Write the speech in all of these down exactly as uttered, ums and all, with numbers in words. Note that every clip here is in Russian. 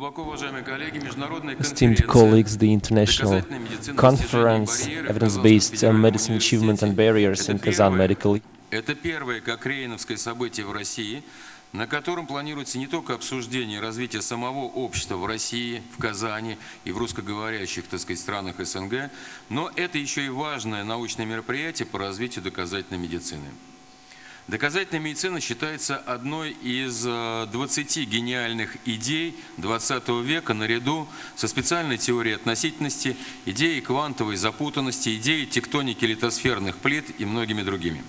Esteemed colleagues, the International Conference, Evidence-Based Medicine Achievement and Barriers in Kazan Medical. Это первое кокрейновское событие в России, на котором планируется не только обсуждение развития самого общества в России, в Казани и в русскоговорящих, так сказать, странах СНГ, но это еще и важное научное мероприятие по развитию доказательной медицины. Доказательная медицина считается одной из двадцати гениальных идей двадцатого века наряду со специальной теорией относительности, идеей квантовой запутанности, идеей тектоники литосферных плит и многими другими.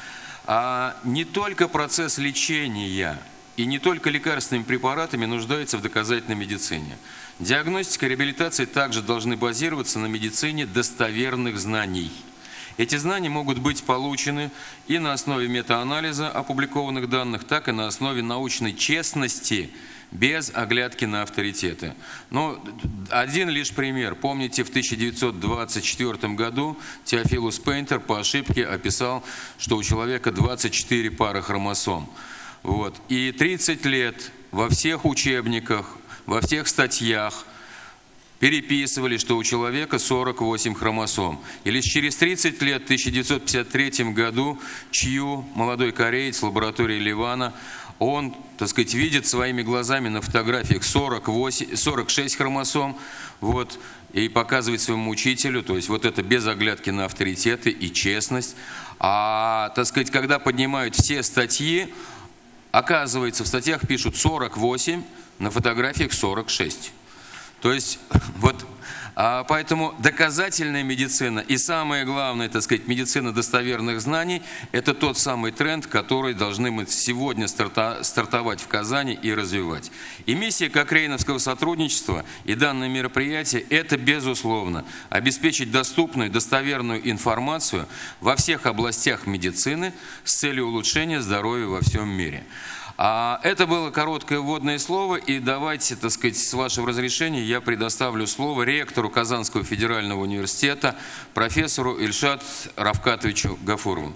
А не только процесс лечения и не только лекарственными препаратами нуждается в доказательной медицине. Диагностика и реабилитация также должны базироваться на медицине достоверных знаний. Эти знания могут быть получены и на основе метаанализа опубликованных данных, так и на основе научной честности, без оглядки на авторитеты. Но один лишь пример. Помните, в тысяча девятьсот двадцать четвёртом году Теофилус Пейнтер по ошибке описал, что у человека двадцать четыре пары хромосом. Вот. И тридцать лет во всех учебниках, во всех статьях переписывали, что у человека сорок восемь хромосом. И лишь через тридцать лет, в тысяча девятьсот пятьдесят третьем году, Чью, молодой кореец в лаборатории Ливана, он, так сказать, видит своими глазами на фотографиях сорок восемь, сорок шесть хромосом, вот, и показывает своему учителю, то есть вот это без оглядки на авторитеты и честность. А, так сказать, когда поднимают все статьи, оказывается, в статьях пишут сорок восемь, на фотографиях сорок шесть. То есть, вот, а, поэтому доказательная медицина и самое главное, так сказать, медицина достоверных знаний – это тот самый тренд, который должны мы сегодня старта, стартовать в Казани и развивать. И миссия кокрейновского сотрудничества и данное мероприятие – это, безусловно, обеспечить доступную, достоверную информацию во всех областях медицины с целью улучшения здоровья во всем мире. А это было короткое вводное слово, и давайте, так сказать, с вашего разрешения я предоставлю слово ректору Казанского федерального университета, профессору Ильшат Равкатовичу Гафурову.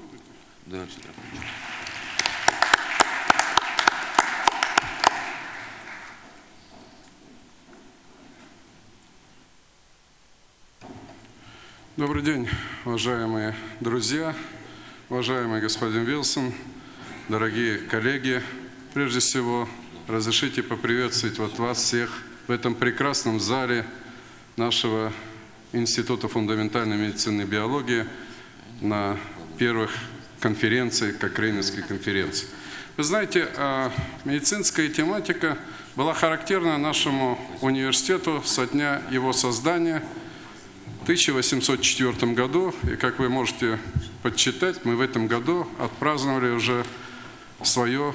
Добрый день, уважаемые друзья, уважаемый господин Вилсон, дорогие коллеги. Прежде всего, разрешите поприветствовать вот вас всех в этом прекрасном зале нашего Института фундаментальной медицины и биологии на первых конференциях, кокрейновской конференции. Вы знаете, медицинская тематика была характерна нашему университету со дня его создания в тысяча восемьсот четвёртом году. И, как вы можете подсчитать, мы в этом году отпраздновали уже свое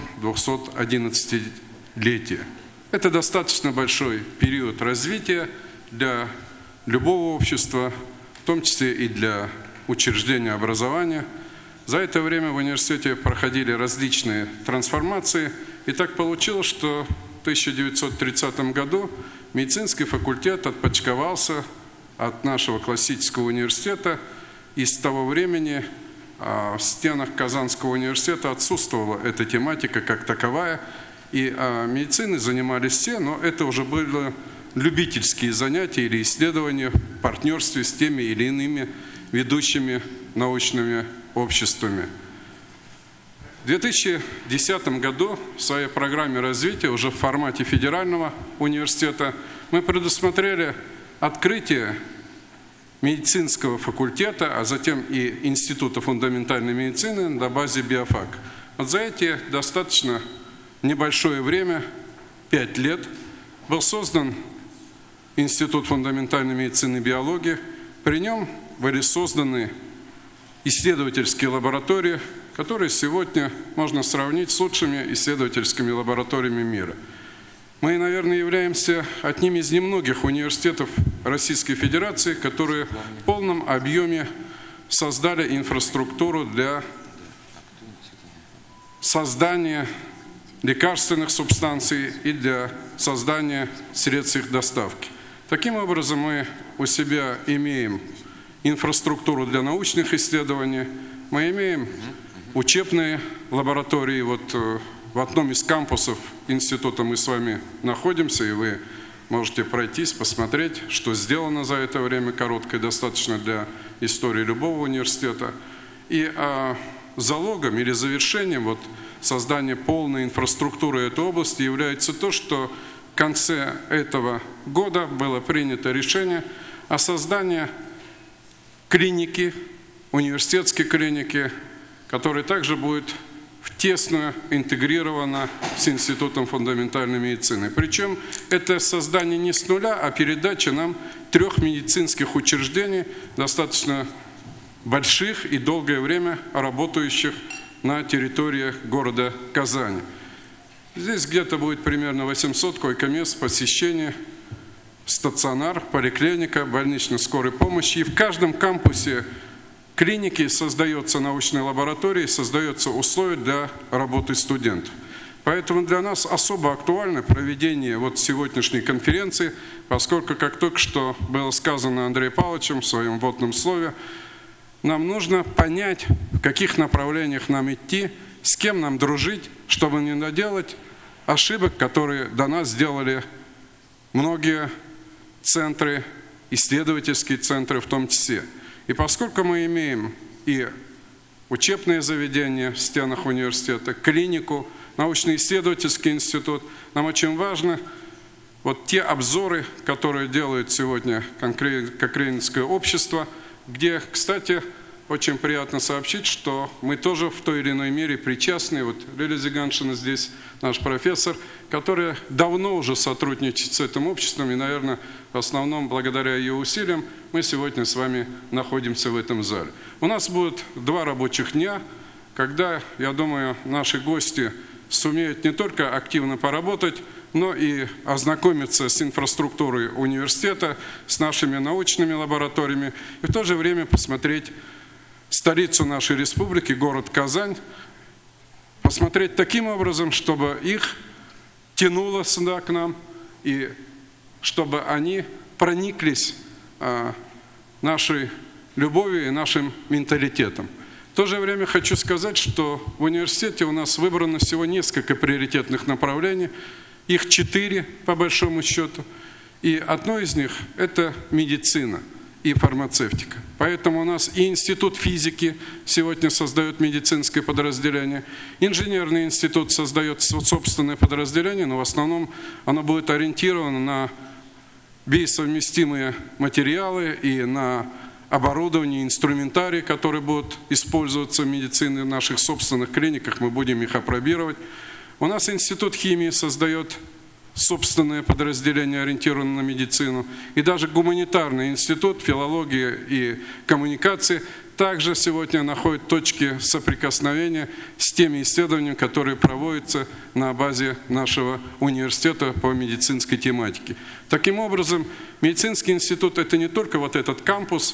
двухсотодиннадцатилетие. Это достаточно большой период развития для любого общества, в том числе и для учреждения образования. За это время в университете проходили различные трансформации, и так получилось, что в тысяча девятьсот тридцатом году медицинский факультет отпочковался от нашего классического университета, и с того времени в стенах Казанского университета отсутствовала эта тематика как таковая, и медициной занимались все, но это уже были любительские занятия или исследования в партнерстве с теми или иными ведущими научными обществами. В две тысячи десятом году в своей программе развития уже в формате федерального университета мы предусмотрели открытие медицинского факультета, а затем и Института фундаментальной медицины на базе биофак. Вот за эти достаточно небольшое время, пять лет, был создан Институт фундаментальной медицины и биологии. При нем были созданы исследовательские лаборатории, которые сегодня можно сравнить с лучшими исследовательскими лабораториями мира. Мы, наверное, являемся одним из немногих университетов Российской Федерации, которые в полном объеме создали инфраструктуру для создания лекарственных субстанций и для создания средств их доставки. Таким образом, мы у себя имеем инфраструктуру для научных исследований, мы имеем учебные лаборатории. Вот в одном из кампусов института мы с вами находимся, и вы можете пройтись, посмотреть, что сделано за это время, короткое достаточно для истории любого университета. И а, залогом или завершением вот, создания полной инфраструктуры этой области является то, что в конце этого года было принято решение о создании клиники, университетской клиники, которая также будет тесно интегрирована с Институтом фундаментальной медицины. Причем это создание не с нуля, а передача нам трех медицинских учреждений, достаточно больших и долгое время работающих на территории города Казани. Здесь где-то будет примерно восемьсот койко-мест посещения, стационар, поликлиника, больничной скорой помощи. И в каждом кампусе клиники создается научная лаборатория, создаются условия для работы студентов. Поэтому для нас особо актуально проведение вот сегодняшней конференции, поскольку, как только что было сказано Андреем Павловичем в своем вводном слове, нам нужно понять, в каких направлениях нам идти, с кем нам дружить, чтобы не наделать ошибок, которые до нас сделали многие центры, исследовательские центры в том числе. И поскольку мы имеем и учебные заведения в стенах университета, клинику, научно-исследовательский институт, нам очень важно вот те обзоры, которые делает сегодня Кокрейнское общество, где, кстати, очень приятно сообщить, что мы тоже в той или иной мере причастны. Вот Лилия Зиганшина здесь, наш профессор, который давно уже сотрудничает с этим обществом, и, наверное, в основном благодаря ее усилиям мы сегодня с вами находимся в этом зале. У нас будет два рабочих дня, когда, я думаю, наши гости сумеют не только активно поработать, но и ознакомиться с инфраструктурой университета, с нашими научными лабораториями, и в то же время посмотреть столицу нашей республики, город Казань, посмотреть таким образом, чтобы их тянуло сюда к нам, и чтобы они прониклись а, нашей любовью и нашим менталитетом. В то же время хочу сказать, что в университете у нас выбрано всего несколько приоритетных направлений, их четыре по большому счету, и одно из них – это медицина и фармацевтика. Поэтому у нас и Институт физики сегодня создает медицинское подразделение, инженерный институт создает собственное подразделение, но в основном оно будет ориентировано на биосовместимые материалы и на оборудование, инструментарий, которые будут использоваться в медицине в наших собственных клиниках, мы будем их апробировать. У нас Институт химии создает собственное подразделение, ориентированное на медицину. И даже гуманитарный институт филологии и коммуникации также сегодня находит точки соприкосновения с теми исследованиями, которые проводятся на базе нашего университета по медицинской тематике. Таким образом, медицинский институт – это не только вот этот кампус,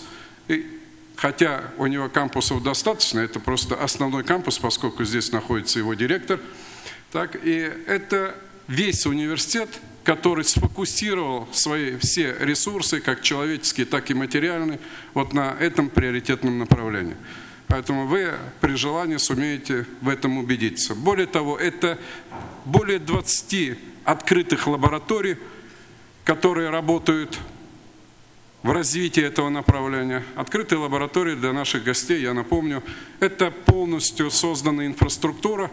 хотя у него кампусов достаточно, это просто основной кампус, поскольку здесь находится его директор. Так, и это весь университет, который сфокусировал свои все ресурсы, как человеческие, так и материальные, вот на этом приоритетном направлении. Поэтому вы при желании сумеете в этом убедиться. Более того, это более двадцати открытых лабораторий, которые работают в развитии этого направления. Открытые лаборатории для наших гостей, я напомню, это полностью созданная инфраструктура,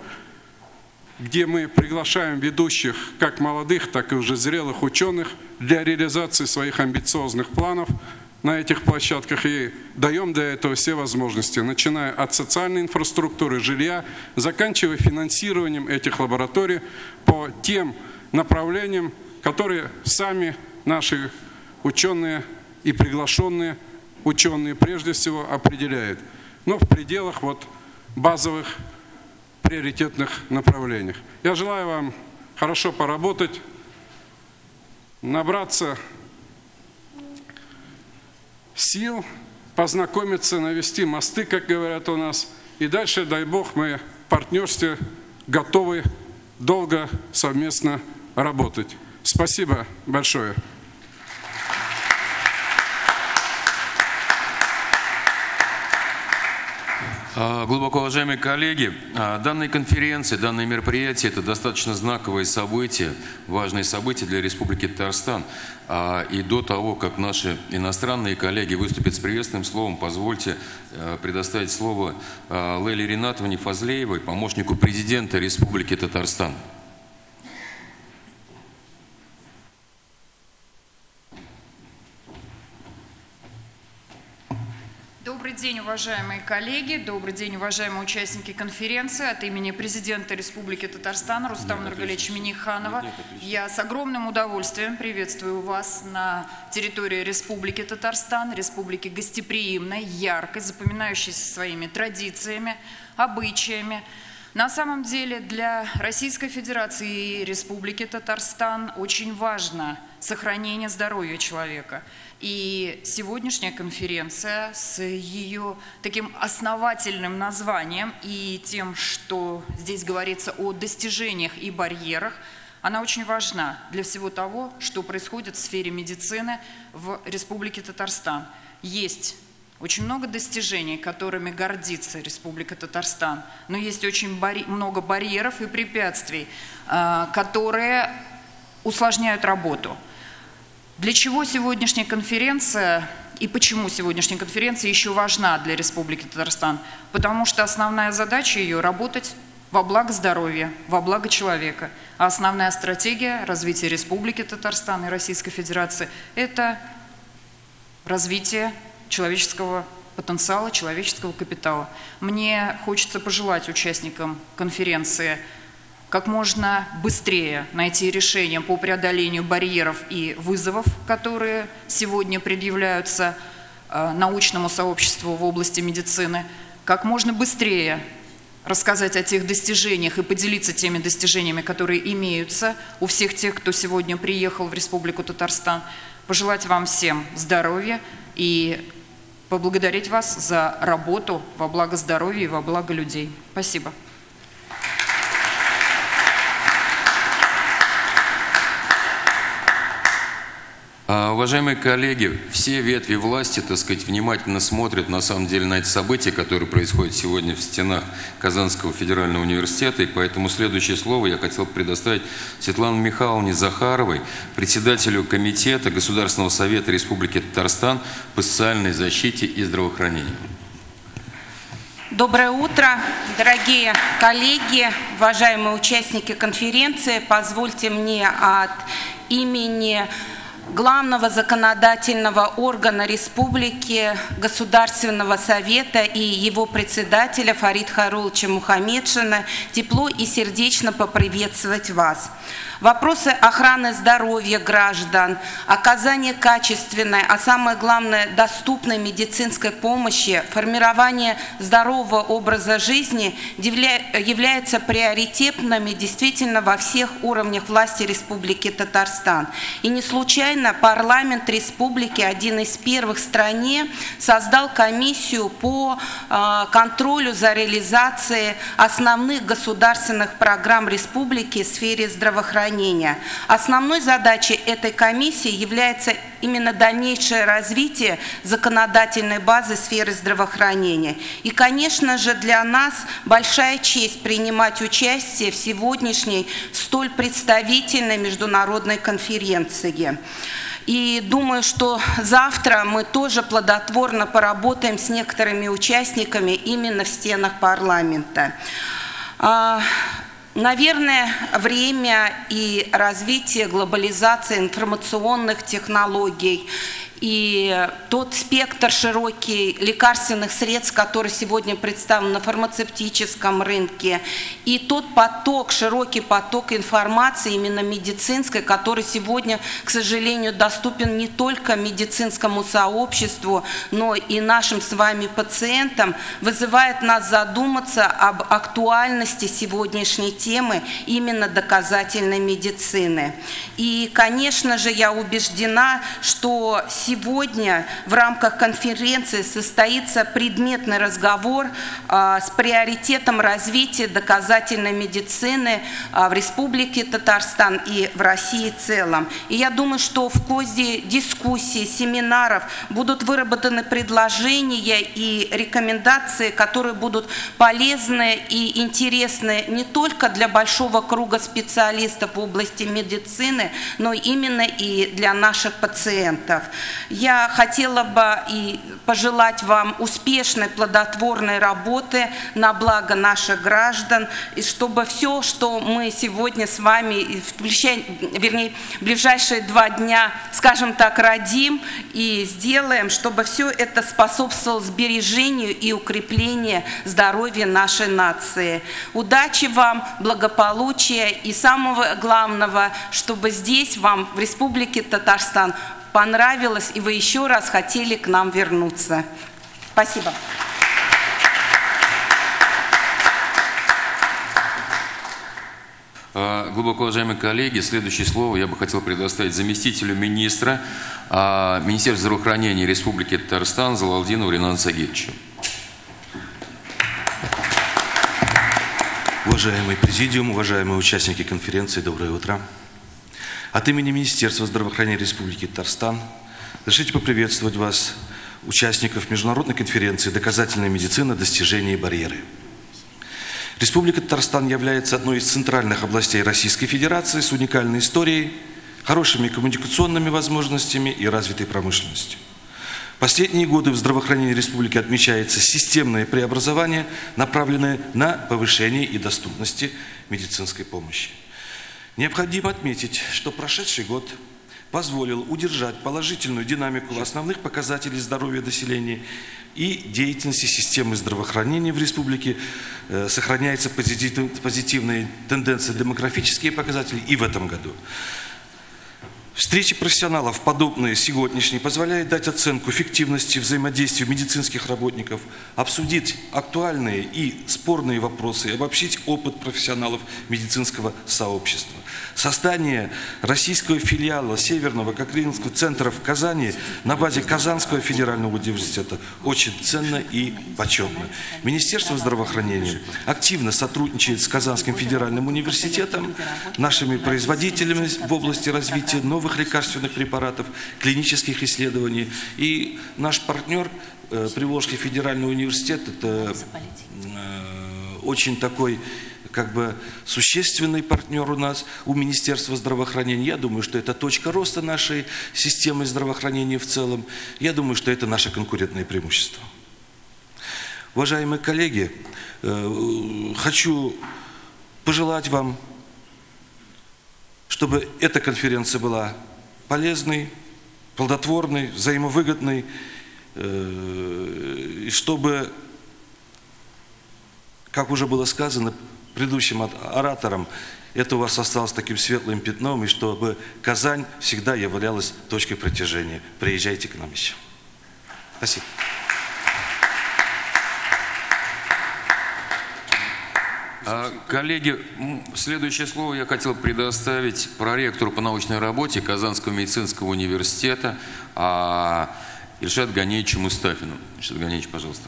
где мы приглашаем ведущих, как молодых, так и уже зрелых ученых для реализации своих амбициозных планов на этих площадках и даем для этого все возможности, начиная от социальной инфраструктуры, жилья, заканчивая финансированием этих лабораторий по тем направлениям, которые сами наши ученые и приглашенные ученые прежде всего определяют, но в пределах вот базовых приоритетных направлениях. Я желаю вам хорошо поработать, набраться сил, познакомиться, навести мосты, как говорят у нас, и дальше, дай Бог, мы в партнерстве готовы долго совместно работать. Спасибо большое. Глубоко уважаемые коллеги, данная конференция, данное мероприятие – это достаточно знаковое событие, важное событие для Республики Татарстан. И до того, как наши иностранные коллеги выступят с приветственным словом, позвольте предоставить слово Лейле Ринатовне Фазлеевой, помощнику президента Республики Татарстан. Добрый день, уважаемые коллеги, добрый день, уважаемые участники конференции. От имени президента Республики Татарстан Рустама Нургалиевича Минниханова я с огромным удовольствием приветствую вас на территории Республики Татарстан, республики гостеприимной, яркой, запоминающейся своими традициями, обычаями. На самом деле для Российской Федерации и Республики Татарстан очень важно сохранение здоровья человека. И сегодняшняя конференция с ее таким основательным названием и тем, что здесь говорится о достижениях и барьерах, она очень важна для всего того, что происходит в сфере медицины в Республике Татарстан. Есть очень много достижений, которыми гордится Республика Татарстан, но есть очень барь... много барьеров и препятствий, которые усложняют работу. Для чего сегодняшняя конференция и почему сегодняшняя конференция еще важна для Республики Татарстан? Потому что основная задача ее – работать во благо здоровья, во благо человека. А основная стратегия развития Республики Татарстан и Российской Федерации – это развитие человеческого потенциала, человеческого капитала. Мне хочется пожелать участникам конференции как можно быстрее найти решение по преодолению барьеров и вызовов, которые сегодня предъявляются э, научному сообществу в области медицины, как можно быстрее рассказать о тех достижениях и поделиться теми достижениями, которые имеются у всех тех, кто сегодня приехал в Республику Татарстан, пожелать вам всем здоровья и поблагодарить вас за работу во благо здоровья и во благо людей. Спасибо. Уважаемые коллеги, все ветви власти, так сказать, внимательно смотрят на самом деле на эти события, которые происходят сегодня в стенах Казанского федерального университета, и поэтому следующее слово я хотел предоставить Светлане Михайловне Захаровой, председателю Комитета Государственного совета Республики Татарстан по социальной защите и здравоохранению. Доброе утро, дорогие коллеги, уважаемые участники конференции. Позвольте мне от имени главного законодательного органа Республики, Государственного совета и его председателя Фарида Хайрулловича Мухаммедшина тепло и сердечно поприветствовать вас. Вопросы охраны здоровья граждан, оказания качественной, а самое главное доступной медицинской помощи, формирование здорового образа жизни являются приоритетными действительно во всех уровнях власти Республики Татарстан. И не случайно парламент Республики, один из первых в стране, создал комиссию по контролю за реализацией основных государственных программ Республики в сфере здравоохранения. Основной задачей этой комиссии является именно дальнейшее развитие законодательной базы сферы здравоохранения. И, конечно же, для нас большая честь принимать участие в сегодняшней столь представительной международной конференции. И думаю, что завтра мы тоже плодотворно поработаем с некоторыми участниками именно в стенах парламента. Наверное, время и развитие глобализации информационных технологий и тот спектр широкий лекарственных средств, который сегодня представлен на фармацевтическом рынке, и тот поток, широкий поток информации, именно медицинской, который сегодня, к сожалению, доступен не только медицинскому сообществу, но и нашим с вами пациентам, вызывает нас задуматься об актуальности сегодняшней темы именно доказательной медицины. И, конечно же, я убеждена, что сегодня сегодня в рамках конференции состоится предметный разговор с приоритетом развития доказательной медицины в Республике Татарстан и в России в целом. И я думаю, что в ходе дискуссий, семинаров будут выработаны предложения и рекомендации, которые будут полезны и интересны не только для большого круга специалистов в области медицины, но именно и для наших пациентов. Я хотела бы и пожелать вам успешной, плодотворной работы на благо наших граждан, и чтобы все, что мы сегодня с вами, вернее, в ближайшие два дня, скажем так, родим и сделаем, чтобы все это способствовало сбережению и укреплению здоровья нашей нации. Удачи вам, благополучия и самого главного, чтобы здесь вам, в Республике Татарстан, понравилось и вы еще раз хотели к нам вернуться. Спасибо. Глубоко уважаемые коллеги, следующее слово я бы хотел предоставить заместителю министра Министерства здравоохранения Республики Татарстан Залалдинову Ринату Сагитовичу. Уважаемый президиум, уважаемые участники конференции, доброе утро. От имени Министерства здравоохранения Республики Татарстан разрешите поприветствовать вас, участников международной конференции «Доказательная медицина. Достижения и барьеры». Республика Татарстан является одной из центральных областей Российской Федерации с уникальной историей, хорошими коммуникационными возможностями и развитой промышленностью. В последние годы в здравоохранении республики отмечается системное преобразование, направленное на повышение и доступности медицинской помощи. Необходимо отметить, что прошедший год позволил удержать положительную динамику основных показателей здоровья населения и деятельности системы здравоохранения в республике. Э, сохраняется позитив, позитивная тенденция демографические показатели и в этом году. Встречи профессионалов, подобные сегодняшней, позволяют дать оценку эффективности взаимодействия медицинских работников, обсудить актуальные и спорные вопросы, обобщить опыт профессионалов медицинского сообщества. Создание российского филиала Северного Кокринского центра в Казани на базе Казанского федерального университета очень ценно и почетно. Министерство здравоохранения активно сотрудничает с Казанским федеральным университетом, нашими производителями в области развития новых лекарственных препаратов, клинических исследований. И наш партнер, э, Приволжский федеральный университет, это э, очень такой, как бы, существенный партнер у нас, у Министерства здравоохранения. Я думаю, что это точка роста нашей системы здравоохранения в целом. Я думаю, что это наше конкурентное преимущество. Уважаемые коллеги, э, хочу пожелать вам, чтобы эта конференция была полезной, плодотворной, взаимовыгодной, и чтобы, как уже было сказано предыдущим оратором, это у вас осталось таким светлым пятном, и чтобы Казань всегда являлась точкой притяжения. Приезжайте к нам еще. Спасибо. Коллеги, следующее слово я хотел предоставить проректору по научной работе Казанского медицинского университета Ильшату Ганеевичу Мустафину. Ильшат Ганеевич, пожалуйста.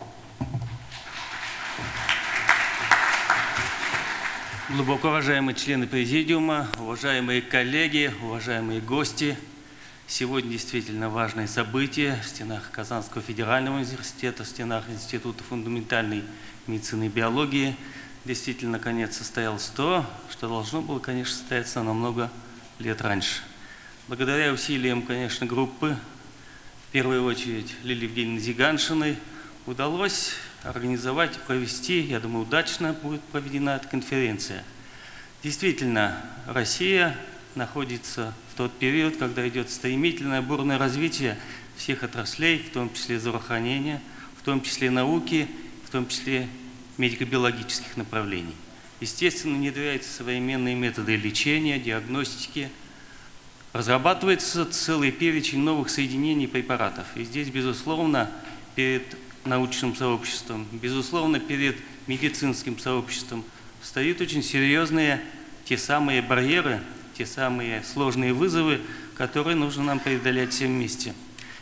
Глубоко уважаемые члены президиума, уважаемые коллеги, уважаемые гости, сегодня действительно важное событие в стенах Казанского федерального университета, в стенах Института фундаментальной медицины и биологии. Действительно, наконец, состоялось то, что должно было, конечно, состояться намного лет раньше. Благодаря усилиям, конечно, группы, в первую очередь Лилии Евгеньевны Зиганшиной, удалось организовать и провести, я думаю, удачно будет проведена эта конференция. Действительно, Россия находится в тот период, когда идет стремительное, бурное развитие всех отраслей, в том числе здравоохранения, в том числе науки, в том числе медико-биологических направлений. Естественно, внедряются современные методы лечения, диагностики, разрабатывается целый перечень новых соединений препаратов. И здесь, безусловно, перед научным сообществом, безусловно, перед медицинским сообществом стоят очень серьезные те самые барьеры, те самые сложные вызовы, которые нужно нам преодолеть всем вместе.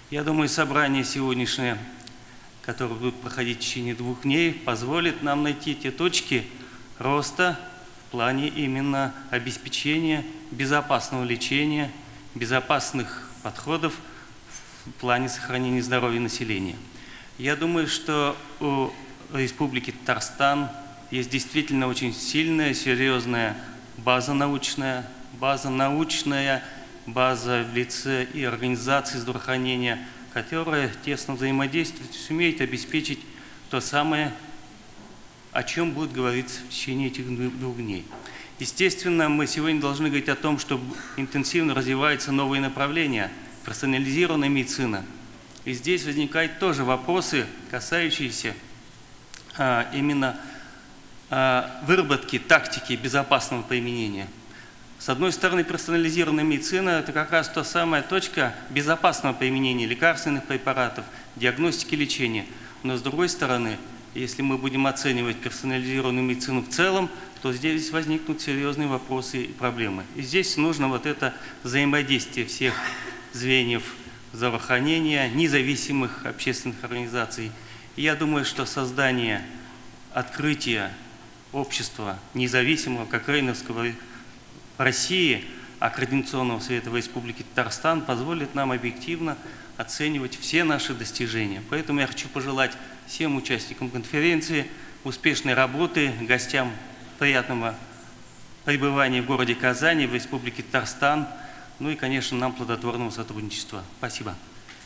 Я думаю, собрание сегодняшнее, которое будет проходить в течение двух дней, позволит нам найти те точки роста в плане именно обеспечения безопасного лечения, безопасных подходов в плане сохранения здоровья населения. Я думаю, что у Республики Татарстан есть действительно очень сильная, серьезная база научная, база научная, база в лице и организации здравоохранения, которая тесно взаимодействует, сумеет обеспечить то самое, о чем будет говориться в течение этих двух дней. Естественно, мы сегодня должны говорить о том, что интенсивно развиваются новые направления, персонализированная медицина. И здесь возникают тоже вопросы, касающиеся а, именно а, выработки тактики безопасного применения. С одной стороны, персонализированная медицина – это как раз та самая точка безопасного применения лекарственных препаратов, диагностики, лечения. Но с другой стороны, если мы будем оценивать персонализированную медицину в целом, то здесь возникнут серьезные вопросы и проблемы. И здесь нужно вот это взаимодействие всех звеньев здравоохранения, независимых общественных организаций. И я думаю, что создание, открытие общества независимого, как Рейновского России, Координационного совета в Республике Татарстан, позволит нам объективно оценивать все наши достижения. Поэтому я хочу пожелать всем участникам конференции успешной работы, гостям приятного пребывания в городе Казани, в Республике Татарстан, ну и, конечно, нам плодотворного сотрудничества. Спасибо.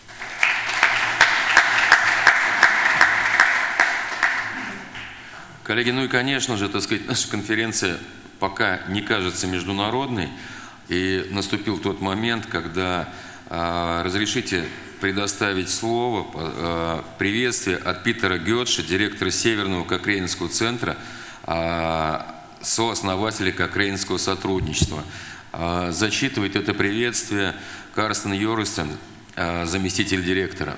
Коллеги, ну и, конечно же, так сказать, наша конференция пока не кажется международной, и наступил тот момент, когда э, разрешите предоставить слово, э, приветствие от Питера Гетша, директора Северного Кокрейнского центра, э, сооснователя Кокрейнского сотрудничества. Э, зачитывает это приветствие Карстен Йоргенсен, э, заместитель директора.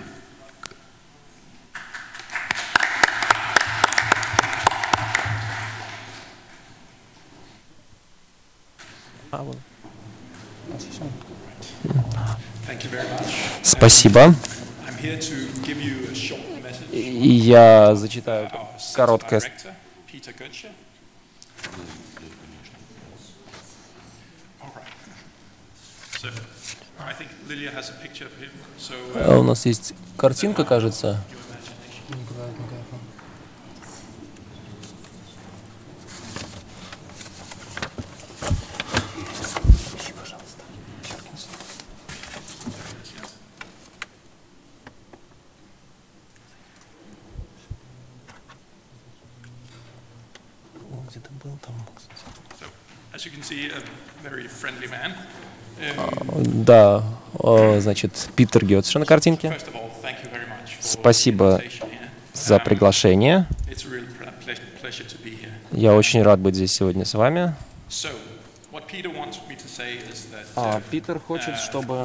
Спасибо. И я зачитаю короткое. У нас есть картинка, кажется. Да, значит, Питер Гетш на картинке. Спасибо за приглашение. Я очень рад быть здесь сегодня с вами. А Питер хочет, чтобы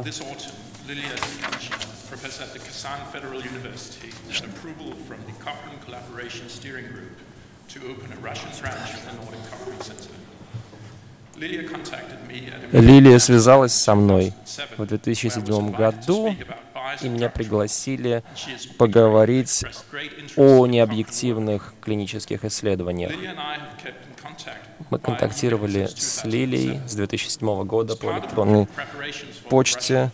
Лилия связалась со мной в две тысячи седьмом году, и меня пригласили поговорить о необъективных клинических исследованиях. Мы контактировали с Лилией с две тысячи седьмого года по электронной почте.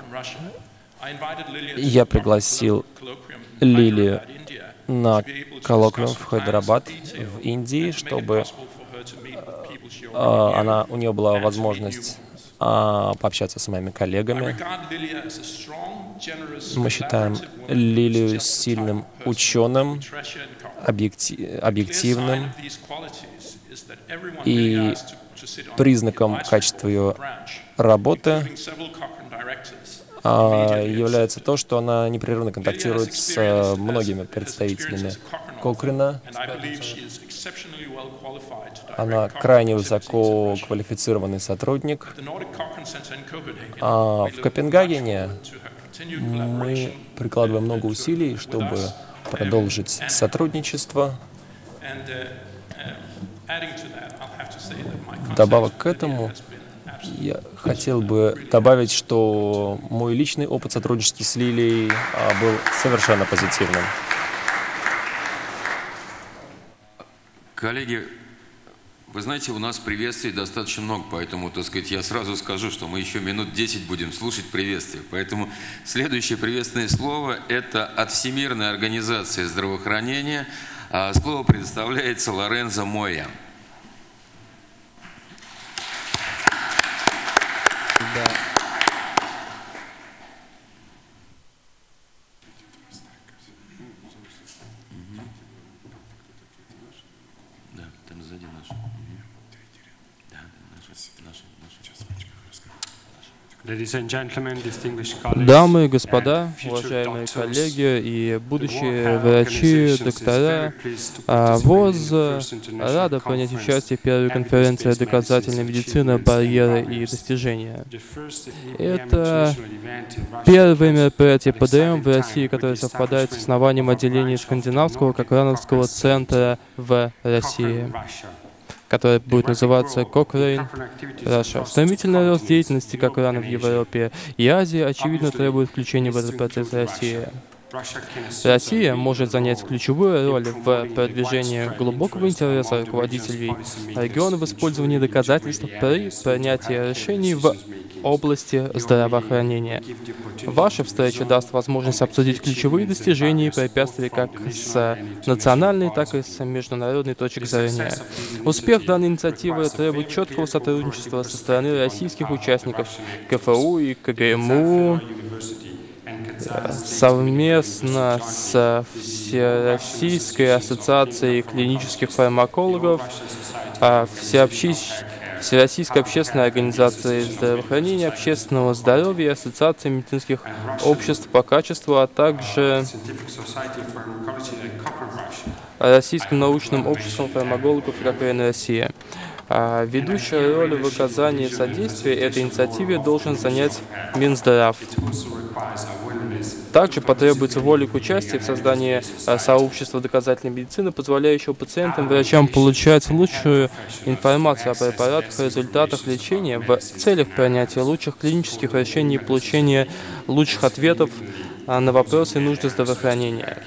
Я пригласил Лилию на коллоквиум в Хайдарабад, в Индии, чтобы uh, она, у нее была возможность uh, пообщаться с моими коллегами. Мы считаем Лилию сильным ученым, объектив, объективным, и признаком качества ее работы является то, что она непрерывно контактирует с многими представителями Кокрена. Она крайне высоко квалифицированный сотрудник. А в Копенгагене мы прикладываем много усилий, чтобы продолжить сотрудничество. Вдобавок к этому, Я хотел бы добавить, что мой личный опыт сотрудничества с Лилией был совершенно позитивным. Коллеги, вы знаете, у нас приветствий достаточно много, поэтому, так сказать, я сразу скажу, что мы еще минут десять будем слушать приветствия. Поэтому следующее приветственное слово – это от Всемирной организации здравоохранения. Слово предоставляется Лорензо Мойя. Да. Да, там сзади наши. Да, наши, наши, наши. Дамы и господа, уважаемые коллеги и будущие врачи, доктора, ВОЗ рада принять участие в первой конференции «Доказательная медицина. Барьеры и достижения». Это первое мероприятие ПДМ в России, которое совпадает с основанием отделения Скандинавского Кокрановского центра в России, которая будет называться Cochrane Russia. Стремительный рост деятельности Кокрана в Европе и Азии, очевидно, требует включения в этот процесс России. Россия может занять ключевую роль в продвижении глубокого интереса руководителей региона в использовании доказательств при принятии решений в области здравоохранения. Ваша встреча даст возможность обсудить ключевые достижения и препятствия как с национальной, так и с международной точки зрения. Успех данной инициативы требует четкого сотрудничества со стороны российских участников КФУ и КГМУ совместно с Всероссийской ассоциацией клинических фармакологов, Всеобщественной Всероссийской общественной организации здравоохранения, общественного здоровья и Ассоциации медицинских обществ по качеству, а также Российским научным обществом фармакологов Cochrane Россия. А ведущая роль в оказании содействия этой инициативе должен занять Минздрав. Также потребуется воля к участию в создании сообщества доказательной медицины, позволяющего пациентам и врачам получать лучшую информацию о препаратах и результатах лечения в целях принятия лучших клинических решений и получения лучших ответов на вопросы и нужды здравоохранения.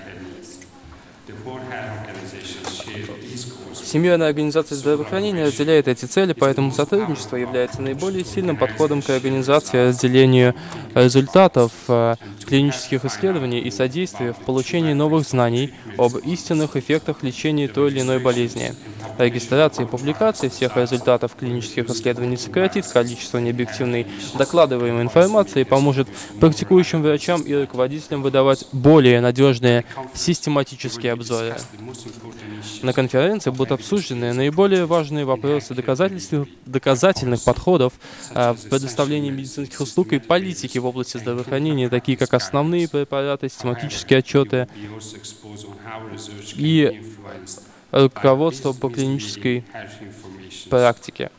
Всемирная организация здравоохранения разделяет эти цели, поэтому сотрудничество является наиболее сильным подходом к организации и разделению результатов клинических исследований и содействия в получении новых знаний об истинных эффектах лечения той или иной болезни. Регистрация и публикация всех результатов клинических исследований сократит количество необъективной докладываемой информации и поможет практикующим врачам и руководителям выдавать более надежные систематические обзоры. На конференции будут обсуждены наиболее важные вопросы доказательных подходов в предоставлении медицинских услуг и политики в области здравоохранения, такие как основные препараты, систематические отчеты и руководство по клинической практике.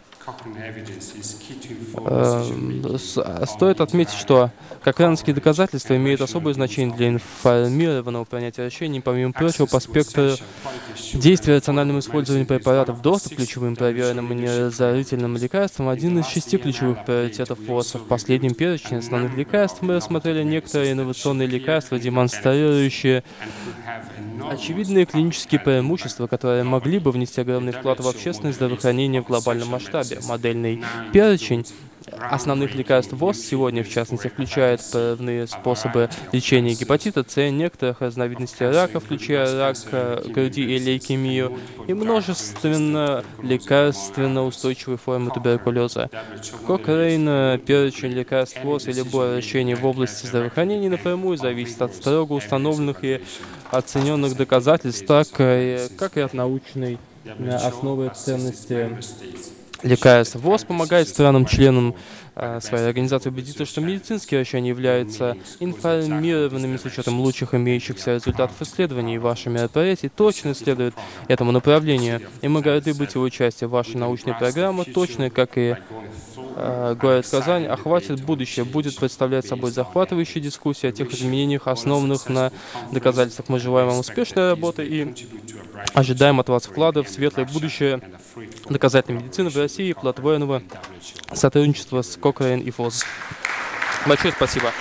Стоит отметить, что кокранские доказательства имеют особое значение для информированного принятия решений, помимо прочего, по спектру действия рационального использования препаратов, доступ к ключевым проверенным и неразорительным лекарствам — один из шести ключевых приоритетов ВОЗ. В последнем перечне основных лекарств мы рассмотрели некоторые инновационные лекарства, демонстрирующие очевидные клинические преимущества, которые могли бы внести огромный вклад в общественное здравоохранение в глобальном масштабе. Модельный перечень основных лекарств ВОЗ сегодня, в частности, включает прорывные способы лечения гепатита С, некоторых разновидностей рака, включая рак груди и лейкемию, и множественно лекарственно устойчивые формы туберкулеза. Cochrane перечень лекарств ВОЗ и любое решение в области здравоохранения напрямую зависит от строго установленных и оцененных доказательств, так и, как и от научной основы ценности лекарств. ВОЗ помогает странам-членам э, своей организации убедиться, что медицинские решения являются информированными с учетом лучших имеющихся результатов исследований. Ваши мероприятия точно следуют этому направлению, и мы горды быть в участии. Ваша научная программа точно, как и э, город Казань охватит будущее, будет представлять собой захватывающие дискуссии о тех изменениях, основанных на доказательствах. Мы желаем вам успешной работы и ожидаем от вас вклада в светлое будущее доказательной медицины в России и плодотворного сотрудничества с Cochrane и ФОС. Большое спасибо.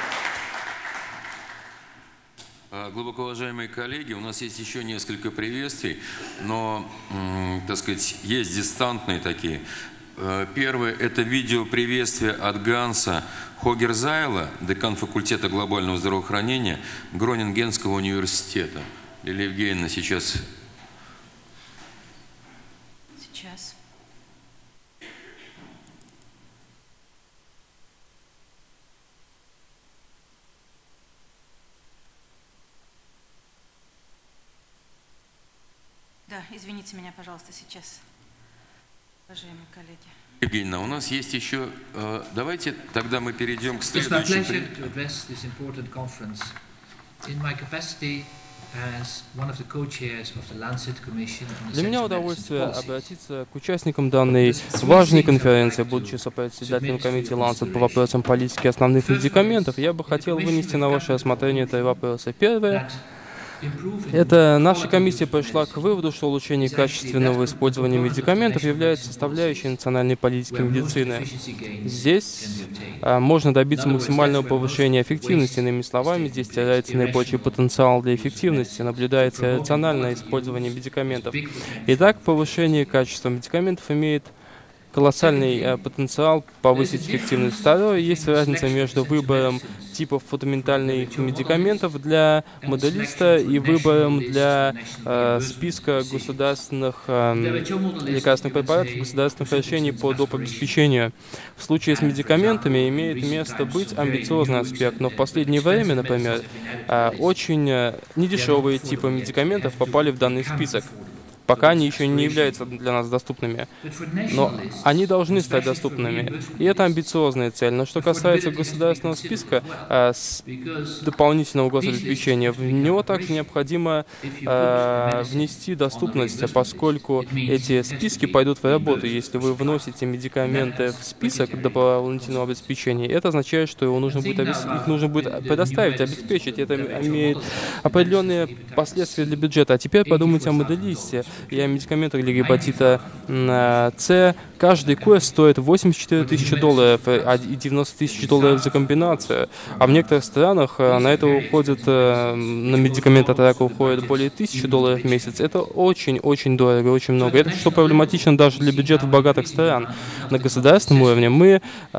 Глубоко уважаемые коллеги, у нас есть еще несколько приветствий, но, так сказать, есть дистантные такие. Первое – это видео приветствия от Ганса Хогерзайла, декан факультета глобального здравоохранения Гронингенского университета. Лилия Евгеньевна сейчас... Сейчас. Да, извините меня, пожалуйста, сейчас, уважаемые коллеги. Евгеньевна, у нас есть еще... Давайте тогда мы перейдем к следующему. Для меня удовольствие обратиться к участникам данной важной конференции. Будучи сопредседателем комиссии Lancet по вопросам политики основных медикаментов, я бы хотел вынести на ваше рассмотрение три вопроса. Первое. Это наша комиссия пришла к выводу, что улучшение качественного использования медикаментов является составляющей национальной политики медицины. Здесь а, можно добиться максимального повышения эффективности. Иными словами, здесь теряется наибольший потенциал для эффективности, наблюдается рациональное использование медикаментов. Итак, повышение качества медикаментов имеет колоссальный э, потенциал повысить эффективность. Второе, есть разница между выбором типов фундаментальных медикаментов для моделиста и выбором для э, списка государственных э, лекарственных препаратов, государственных решений по доп. Обеспечению. В случае с медикаментами имеет место быть амбициозный аспект, но в последнее время, например, э, очень э, недешевые типы медикаментов попали в данный список. Пока они еще не являются для нас доступными, но они должны стать доступными. И это амбициозная цель. Но что касается государственного списка э, с дополнительного гособеспечения, в него также необходимо э, внести доступность, поскольку эти списки пойдут в работу. Если вы вносите медикаменты в список дополнительного обеспечения, это означает, что его нужно будет, их нужно будет предоставить, обеспечить. Это имеет определенные последствия для бюджета. А теперь подумайте о моделисте и о медикаментах для гепатита С. Каждый курс стоит восемьдесят четыре тысячи долларов и девяносто тысяч долларов за комбинацию. А в некоторых странах на это уходит, на медикаменты от рака уходит более тысячи долларов в месяц. Это очень-очень дорого, очень много. Это что проблематично даже для бюджетов богатых стран. На государственном уровне мы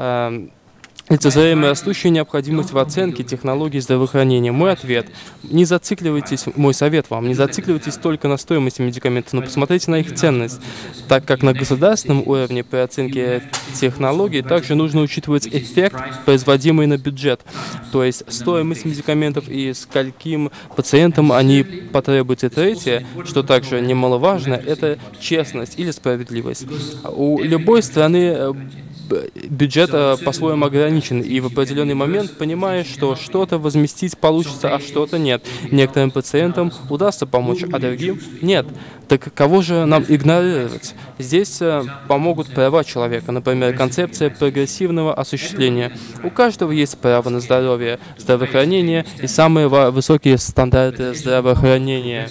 лицезреем растущую необходимость в оценке технологий здравоохранения. Мой ответ – не зацикливайтесь, мой совет вам, не зацикливайтесь только на стоимости медикаментов, но посмотрите на их ценность, так как на государственном уровне при оценке технологий также нужно учитывать эффект, производимый на бюджет, то есть стоимость медикаментов и скольким пациентам они потребуются. Третье, что также немаловажно, это честность или справедливость. У любой страны бюджет по-своему ограничен, и в определенный момент понимаешь, что что-то возместить получится, а что-то нет. Некоторым пациентам удастся помочь, а другим нет. Так кого же нам игнорировать? Здесь помогут права человека, например, концепция прогрессивного осуществления. У каждого есть право на здоровье, здравоохранение и самые высокие стандарты здравоохранения.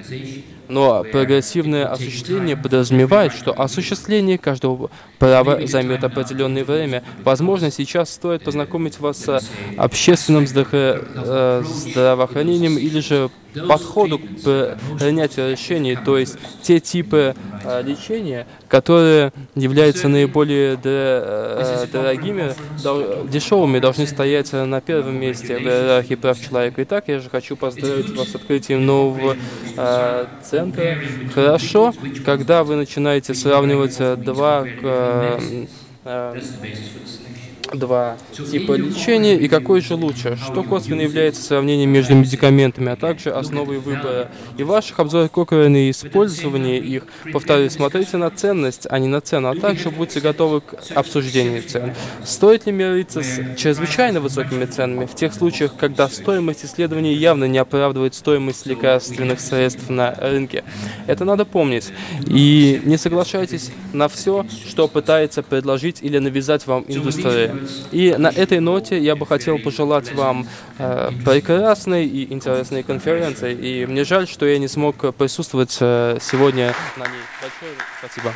Но прогрессивное осуществление подразумевает, что осуществление каждого права займет определенное время. Возможно, сейчас стоит познакомить вас с общественным здравоохранением или же подходу к принятию решений, то есть те типы э, лечения, которые являются наиболее дорогими, дешевыми, должны стоять на первом месте в иерархии прав человека. Итак, я же хочу поздравить вас с открытием нового э, центра. Хорошо, когда вы начинаете сравнивать два э, э, два типа лечения и какой же лучше, что косвенно является сравнением между медикаментами, а также основой выбора. И в ваших обзорах Кокрейна и использования их, повторюсь, смотрите на ценность, а не на цену, а также будьте готовы к обсуждению цен. Стоит ли мириться с чрезвычайно высокими ценами в тех случаях, когда стоимость исследований явно не оправдывает стоимость лекарственных средств на рынке? Это надо помнить. И не соглашайтесь на все, что пытается предложить или навязать вам индустрия. И на этой ноте я бы хотел пожелать вам э, прекрасной и интересной конференции. И мне жаль, что я не смог присутствовать э, сегодня на ней. Большое спасибо.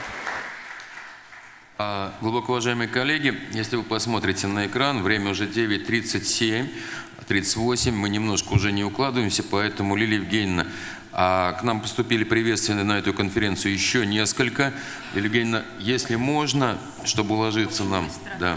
Глубоко уважаемые коллеги, если вы посмотрите на экран, время уже девять тридцать семь, тридцать восемь, мы немножко уже не укладываемся, поэтому, Лилия Евгеньевна, а к нам поступили приветственные на эту конференцию еще несколько. Лилия Евгеньевна, если можно, чтобы уложиться нам. Да.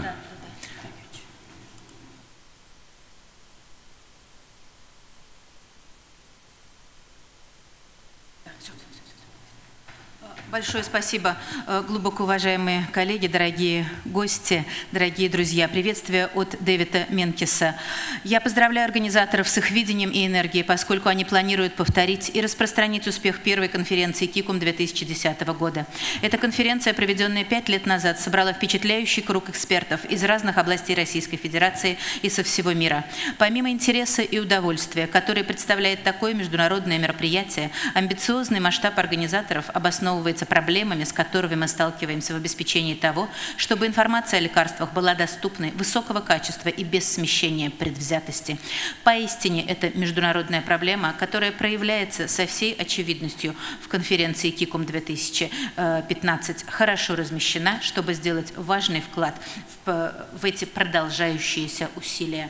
Большое спасибо, глубоко уважаемые коллеги, дорогие гости, дорогие друзья. Приветствие от Дэвида Менкиса. Я поздравляю организаторов с их видением и энергией, поскольку они планируют повторить и распространить успех первой конференции КИКУМ две тысячи десятого года. Эта конференция, проведенная пять лет назад, собрала впечатляющий круг экспертов из разных областей Российской Федерации и со всего мира. Помимо интереса и удовольствия, которые представляет такое международное мероприятие, амбициозный масштаб организаторов обосновывается проблемами, с которыми мы сталкиваемся в обеспечении того, чтобы информация о лекарствах была доступной, высокого качества и без смещения предвзятости. Поистине, это международная проблема, которая проявляется со всей очевидностью в конференции КИКУМ две тысячи пятнадцать, хорошо размещена, чтобы сделать важный вклад в, в эти продолжающиеся усилия.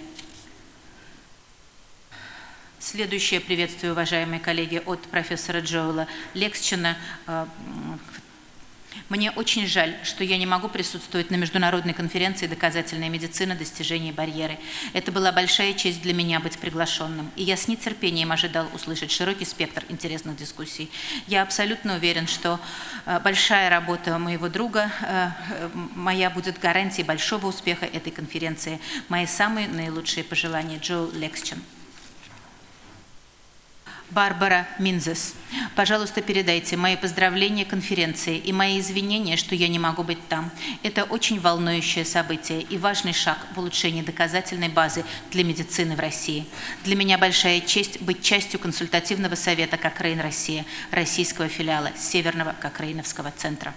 Следующее приветствие, уважаемые коллеги, от профессора Джоэла Лексчена. Мне очень жаль, что я не могу присутствовать на международной конференции «Доказательная медицина. Достижения и барьеры». Это была большая честь для меня быть приглашенным, и я с нетерпением ожидал услышать широкий спектр интересных дискуссий. Я абсолютно уверен, что большая работа моего друга моя будет гарантией большого успеха этой конференции. Мои самые наилучшие пожелания. Джоэл Лексчен. Барбара Минзес. Пожалуйста, передайте мои поздравления конференции и мои извинения, что я не могу быть там. Это очень волнующее событие и важный шаг в улучшении доказательной базы для медицины в России. Для меня большая честь быть частью консультативного совета Кокрейн Россия, российского филиала Северного Кокрейновского центра.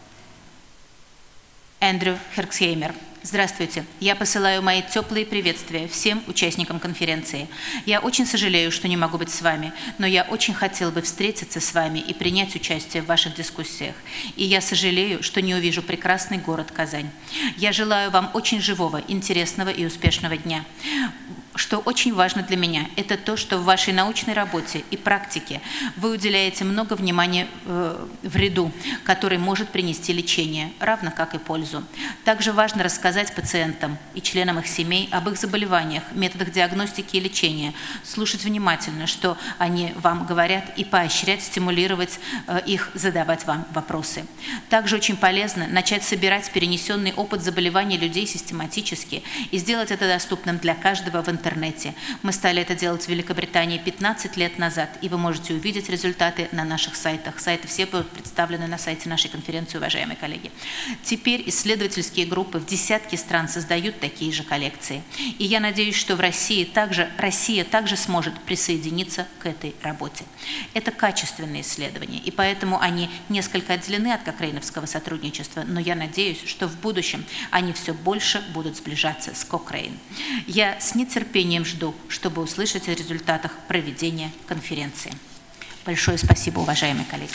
Эндрю Херксхеймер. Здравствуйте. Я посылаю мои теплые приветствия всем участникам конференции. Я очень сожалею, что не могу быть с вами, но я очень хотел бы встретиться с вами и принять участие в ваших дискуссиях. И я сожалею, что не увижу прекрасный город Казань. Я желаю вам очень живого, интересного и успешного дня. Что очень важно для меня, это то, что в вашей научной работе и практике вы уделяете много внимания э, вреду, который может принести лечение, равно как и пользу. Также важно рассказать пациентам и членам их семей об их заболеваниях, методах диагностики и лечения, слушать внимательно, что они вам говорят, и поощрять, стимулировать э, их, задавать вам вопросы. Также очень полезно начать собирать перенесенный опыт заболеваний людей систематически и сделать это доступным для каждого в интернете. интернете. Мы стали это делать в Великобритании пятнадцать лет назад, и вы можете увидеть результаты на наших сайтах. Сайты все будут представлены на сайте нашей конференции, уважаемые коллеги. Теперь исследовательские группы в десятки стран создают такие же коллекции. И я надеюсь, что в России также, Россия также сможет присоединиться к этой работе. Это качественные исследования, и поэтому они несколько отделены от кокрейновского сотрудничества, но я надеюсь, что в будущем они все больше будут сближаться с Кокрейн. Я с нетерпением жду, чтобы услышать о результатах проведения конференции. Большое спасибо, уважаемые коллеги.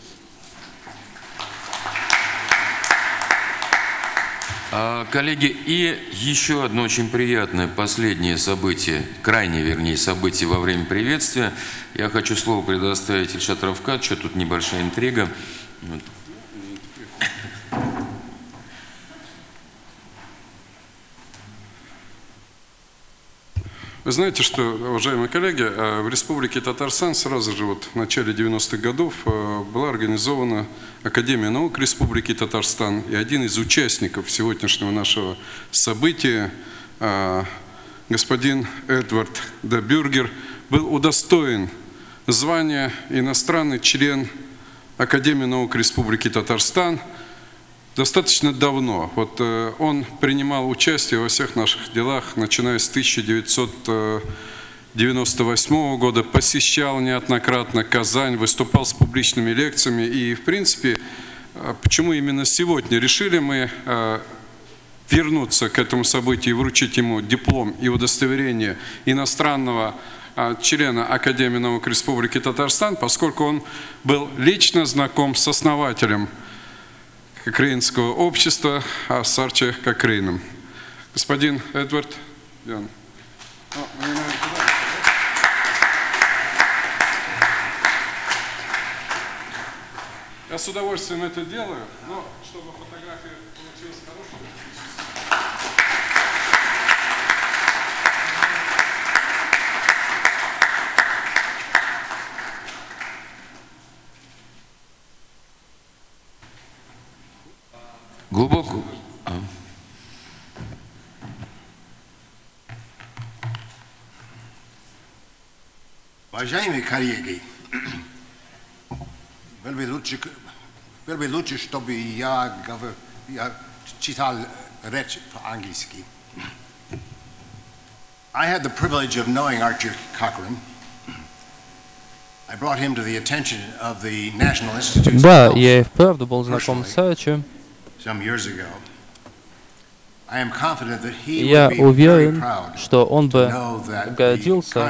Коллеги, и еще одно очень приятное последнее событие, крайне, вернее, событие во время приветствия. Я хочу слово предоставить Ильшат Равкатовичу, тут небольшая интрига. Вы знаете, что, уважаемые коллеги, в Республике Татарстан сразу же вот в начале девяностых годов была организована Академия наук Республики Татарстан, и один из участников сегодняшнего нашего события, господин Эдвард де Бюргер, был удостоен звания иностранный член Академии наук Республики Татарстан достаточно давно. Вот э, он принимал участие во всех наших делах, начиная с тысяча девятьсот девяносто восьмого года, посещал неоднократно Казань, выступал с публичными лекциями. И, в принципе, э, почему именно сегодня решили мы э, вернуться к этому событию и вручить ему диплом и удостоверение иностранного э, члена Академии наук Республики Татарстан, поскольку он был лично знаком с основателем Кокрейнского общества Сарча Кокрейном. Господин Эдвард. Я с удовольствием это делаю, но чтобы фотография получилась хорошей. Глубоко. А. Уважаемые коллеги, было бы лучше, было бы лучше, чтобы я, я читал речь по-английски. I had the privilege of knowing Archer Cochrane. I brought him to the attention of the National Institute. Да, я и вправду был знаком с Арчи. Я уверен, что он бы гордился,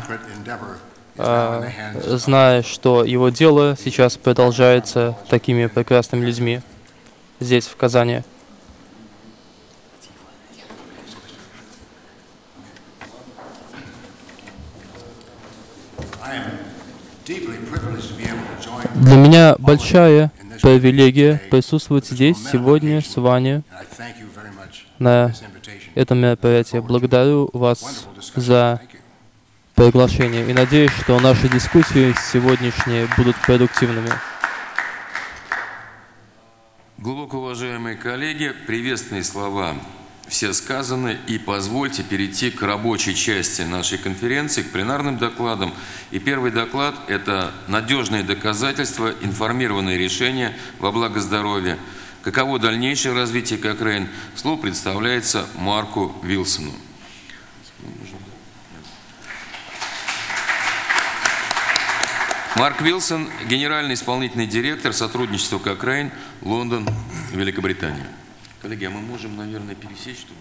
зная, что его дело сейчас продолжается такими прекрасными людьми здесь, в Казани. Для меня большая привилегия присутствовать здесь сегодня с вами на этом мероприятии. Благодарю вас за приглашение и надеюсь, что наши дискуссии сегодняшние будут продуктивными. Глубоко уважаемые коллеги, приветственные слова все сказаны, и позвольте перейти к рабочей части нашей конференции, к пленарным докладам. И первый доклад – это надежные доказательства, информированные решения во благо здоровья. Каково дальнейшее развитие Кокрейн? Слово представляется Марку Вилсону. Марк Вилсон – генеральный исполнительный директор сотрудничества Кокрейн, Лондон, Великобритания. Коллеги, а мы можем, наверное, пересечь, чтобы...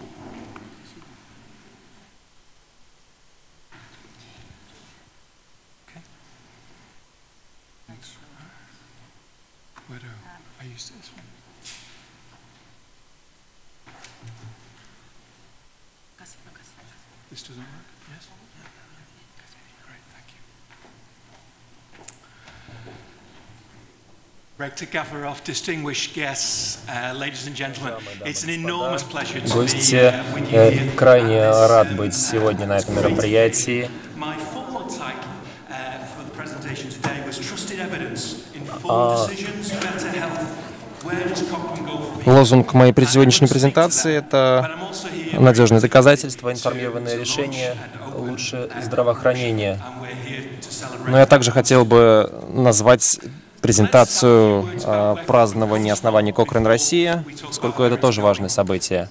Rector Gafarov, distinguished guests, uh, ladies and gentlemen, it's an enormous pleasure to Гости, be uh, with you here. Крайне рад быть сегодня на этом мероприятии. My formal title uh, for the presentation today was Trusted Evidence, Informed Decisions, Better Health. Where does Cochrane go from here? Лозунг моей сегодняшней презентации – это надежные доказательства, информированные решения, лучше здравоохранение. Но я также хотел бы назвать презентацию э, празднования основания Cochrane Россия, поскольку это тоже важное событие.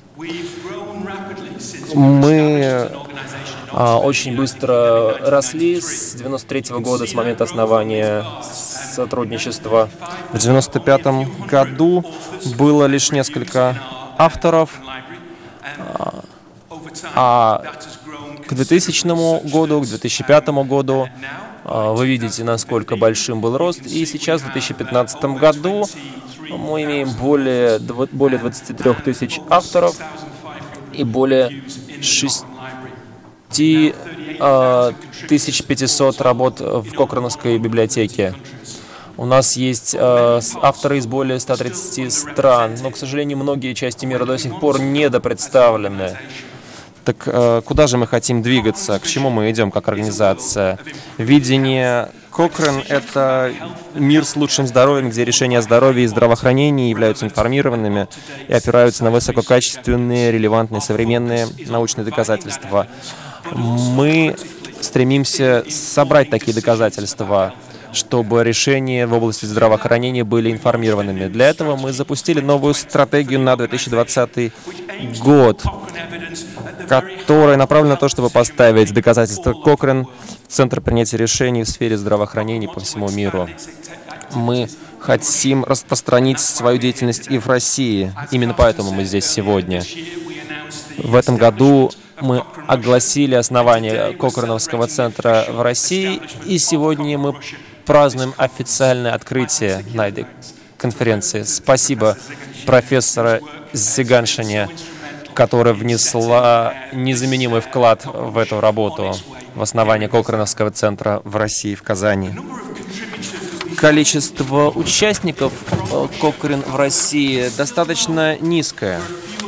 Мы э, очень быстро росли с девяносто третьего года, с момента основания сотрудничества. В девяносто пятом году было лишь несколько авторов, а к двухтысячному году, к две тысячи пятому году вы видите, насколько большим был рост. И сейчас, в две тысячи пятнадцатом году, мы имеем более, более двадцати трёх тысяч авторов и более шести тысяч пятисот работ в Кохрановской библиотеке. У нас есть э, авторы из более ста тридцати стран, но, к сожалению, многие части мира до сих пор недопредставлены. Так э, куда же мы хотим двигаться? К чему мы идем как организация? Видение Cochrane — это мир с лучшим здоровьем, где решения о здоровье и здравоохранении являются информированными и опираются на высококачественные, релевантные, современные научные доказательства. Мы стремимся собрать такие доказательства, чтобы решения в области здравоохранения были информированными. Для этого мы запустили новую стратегию на две тысячи двадцатый год, которая направлена на то, чтобы поставить доказательства Cochrane в центр принятия решений в сфере здравоохранения по всему миру. Мы хотим распространить свою деятельность и в России. Именно поэтому мы здесь сегодня. В этом году мы огласили основание Кохрановского центра в России, и сегодня мы празднуем официальное открытие на этой конференции. Спасибо профессору Зиганшине, которая внесла незаменимый вклад в эту работу, в основание Кохрановского центра в России, в Казани. Количество участников Cochrane в России достаточно низкое.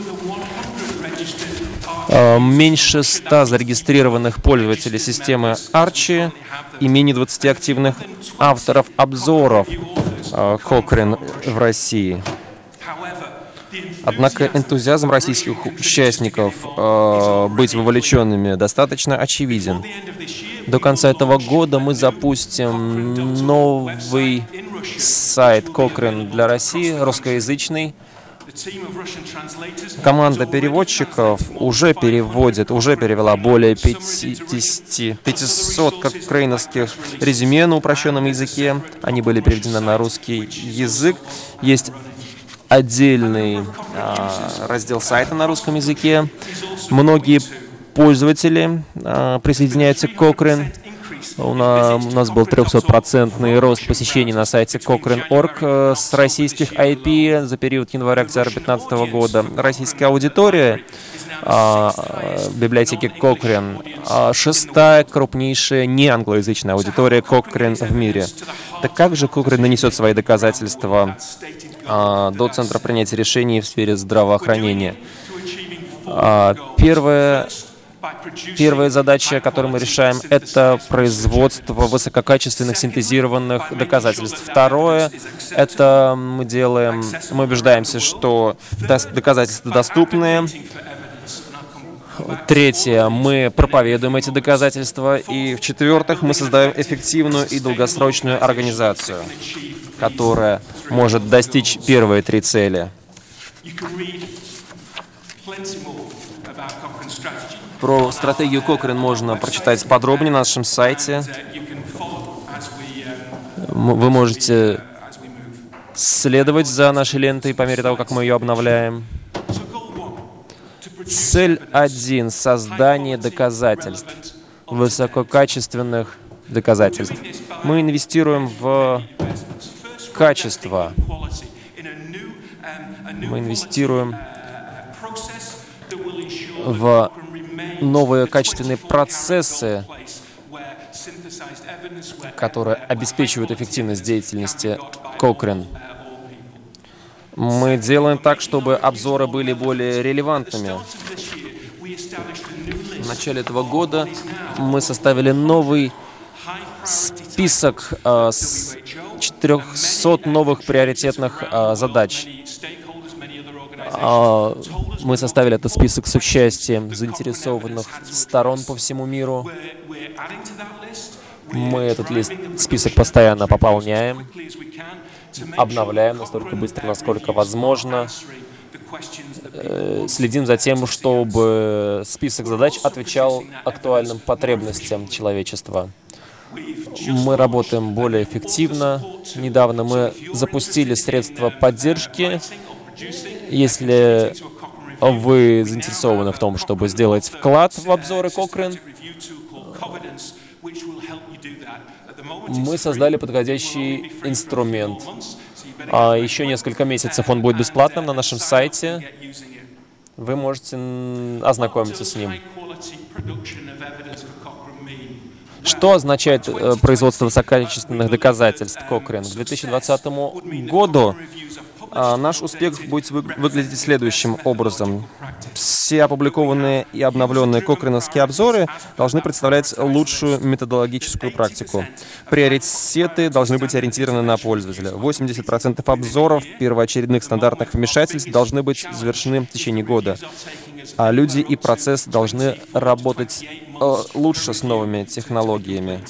Меньше ста зарегистрированных пользователей системы Archie и менее двадцати активных авторов обзоров Cochrane в России. Однако энтузиазм российских участников э, быть вовлеченными достаточно очевиден. До конца этого года мы запустим новый сайт Cochrane для России, русскоязычный. Команда переводчиков уже переводит, уже перевела более пятисот кокрейновских резюме на упрощенном языке. Они были переведены на русский язык. Есть отдельный а, раздел сайта на русском языке. Многие пользователи а, присоединяются к Cochrane. У нас, у нас был трехсотпроцентный рост посещений на сайте Cochrane точка орг а, с российских ай пи за период января-октября две тысячи пятнадцатого года. Российская аудитория а, библиотеки Cochrane а, шестая крупнейшая неанглоязычная аудитория Cochrane в мире. Так как же Cochrane нанесет свои доказательства а, до Центра принятия решений в сфере здравоохранения? А, первое, первая задача, которую мы решаем, это производство высококачественных синтезированных доказательств. Второе, это мы делаем, мы убеждаемся, что доказательства доступны. Третье, мы проповедуем эти доказательства. И в-четвертых, мы создаем эффективную и долгосрочную организацию, которая может достичь первые три цели. Про стратегию Cochrane можно прочитать подробнее на нашем сайте. Вы можете следовать за нашей лентой по мере того, как мы ее обновляем. Цель один — создание доказательств, высококачественных доказательств. Мы инвестируем в качество. Мы инвестируем в новые качественные процессы, которые обеспечивают эффективность деятельности Cochrane. Мы делаем так, чтобы обзоры были более релевантными. В начале этого года мы составили новый список э, с четырёхсот новых приоритетных э, задач. Э, мы составили этот список с участием заинтересованных сторон по всему миру. Мы этот лист, список постоянно пополняем, обновляем настолько быстро, насколько возможно. Следим за тем, чтобы список задач отвечал актуальным потребностям человечества. Мы работаем более эффективно. Недавно мы запустили средства поддержки. Если вы заинтересованы в том, чтобы сделать вклад в обзоры Cochrane, мы создали подходящий инструмент. А еще несколько месяцев он будет бесплатным на нашем сайте. Вы можете ознакомиться с ним. Что означает производство высококачественных доказательств Cochrane? К две тысячи двадцатому году А, наш успех будет вы, выглядеть следующим образом. Все опубликованные и обновленные кокреновские обзоры должны представлять лучшую методологическую практику. Приоритеты должны быть ориентированы на пользователя. восемьдесят процентов обзоров первоочередных стандартных вмешательств должны быть завершены в течение года. А люди и процесс должны работать э, лучше с новыми технологиями.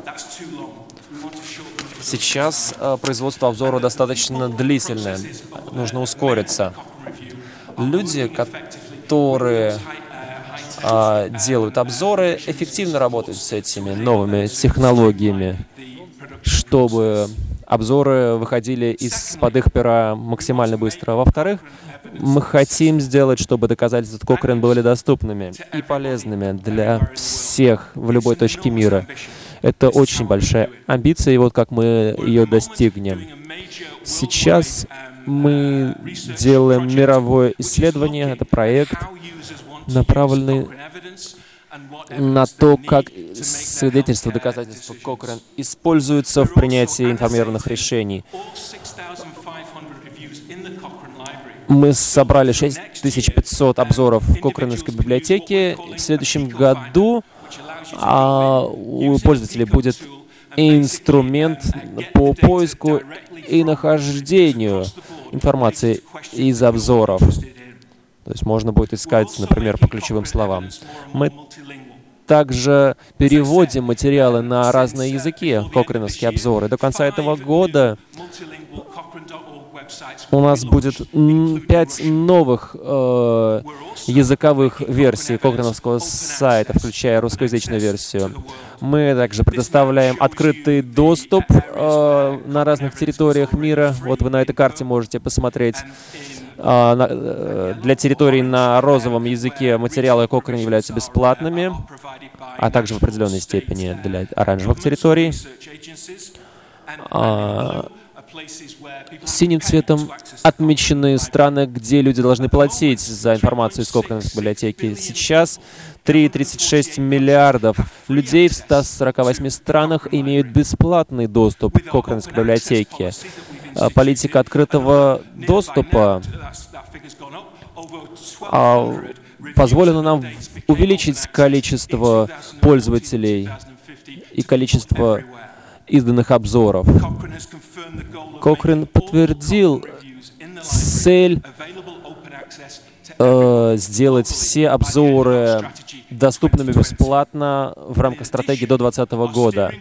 Сейчас э, производство обзора достаточно длительное. Нужно ускориться. Люди, которые э, делают обзоры, эффективно работают с этими новыми технологиями, чтобы обзоры выходили из-под их пера максимально быстро. Во-вторых, мы хотим сделать, чтобы доказательства Cochrane были доступными и полезными для всех в любой точке мира. Это очень большая амбиция, и вот как мы ее достигнем. Сейчас мы делаем мировое исследование, это проект, направленный на то, как свидетельства, доказательства Cochrane используются в принятии информированных решений. Мы собрали шесть тысяч пятьсот обзоров в Кокреновской библиотеке. В следующем году а, у пользователей будет инструмент по поиску и нахождению информации из обзоров. То есть можно будет искать, например, по ключевым словам. Мы также переводим материалы на разные языки, кокреновские обзоры. До конца этого года у нас будет пять новых э, языковых версий кокреновского сайта, включая русскоязычную версию. Мы также предоставляем открытый доступ э, на разных территориях мира. Вот вы на этой карте можете посмотреть. Э, на, э, для территорий на розовом языке материалы Cochrane являются бесплатными, а также в определенной степени для оранжевых территорий. Э, Синим цветом отмечены страны, где люди должны платить за информацию из Кокреновской библиотеки. Сейчас три целых тридцать шесть миллиардов людей в ста сорока восьми странах имеют бесплатный доступ к Кокреновской библиотеке. Политика открытого доступа позволила нам увеличить количество пользователей и количество изданных обзоров. Cochrane подтвердил цель э, сделать все обзоры доступными бесплатно в рамках стратегии до две тысячи двадцатого года.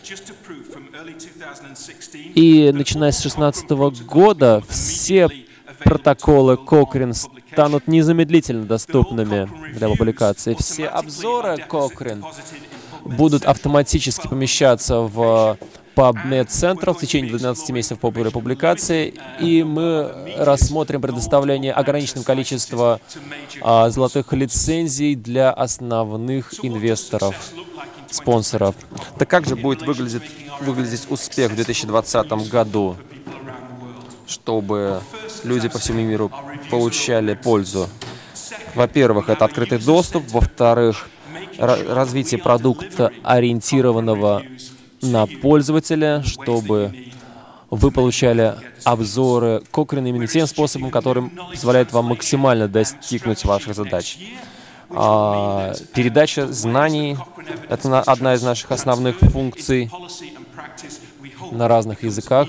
И начиная с две тысячи шестнадцатого года все протоколы Cochrane станут незамедлительно доступными для публикации. Все обзоры Cochrane будут автоматически помещаться в PubMed Central в течение двенадцати месяцев по публикации, и мы рассмотрим предоставление ограниченного количества а, золотых лицензий для основных инвесторов, спонсоров. Так как же будет выглядеть, выглядеть успех в две тысячи двадцатом году, чтобы люди по всему миру получали пользу? Во-первых, это открытый доступ, во-вторых, развитие продукта, ориентированного на пользователя, чтобы вы получали обзоры Cochrane именно тем способом, которым позволяет вам максимально достигнуть ваших задач. А, передача знаний — это одна из наших основных функций на разных языках,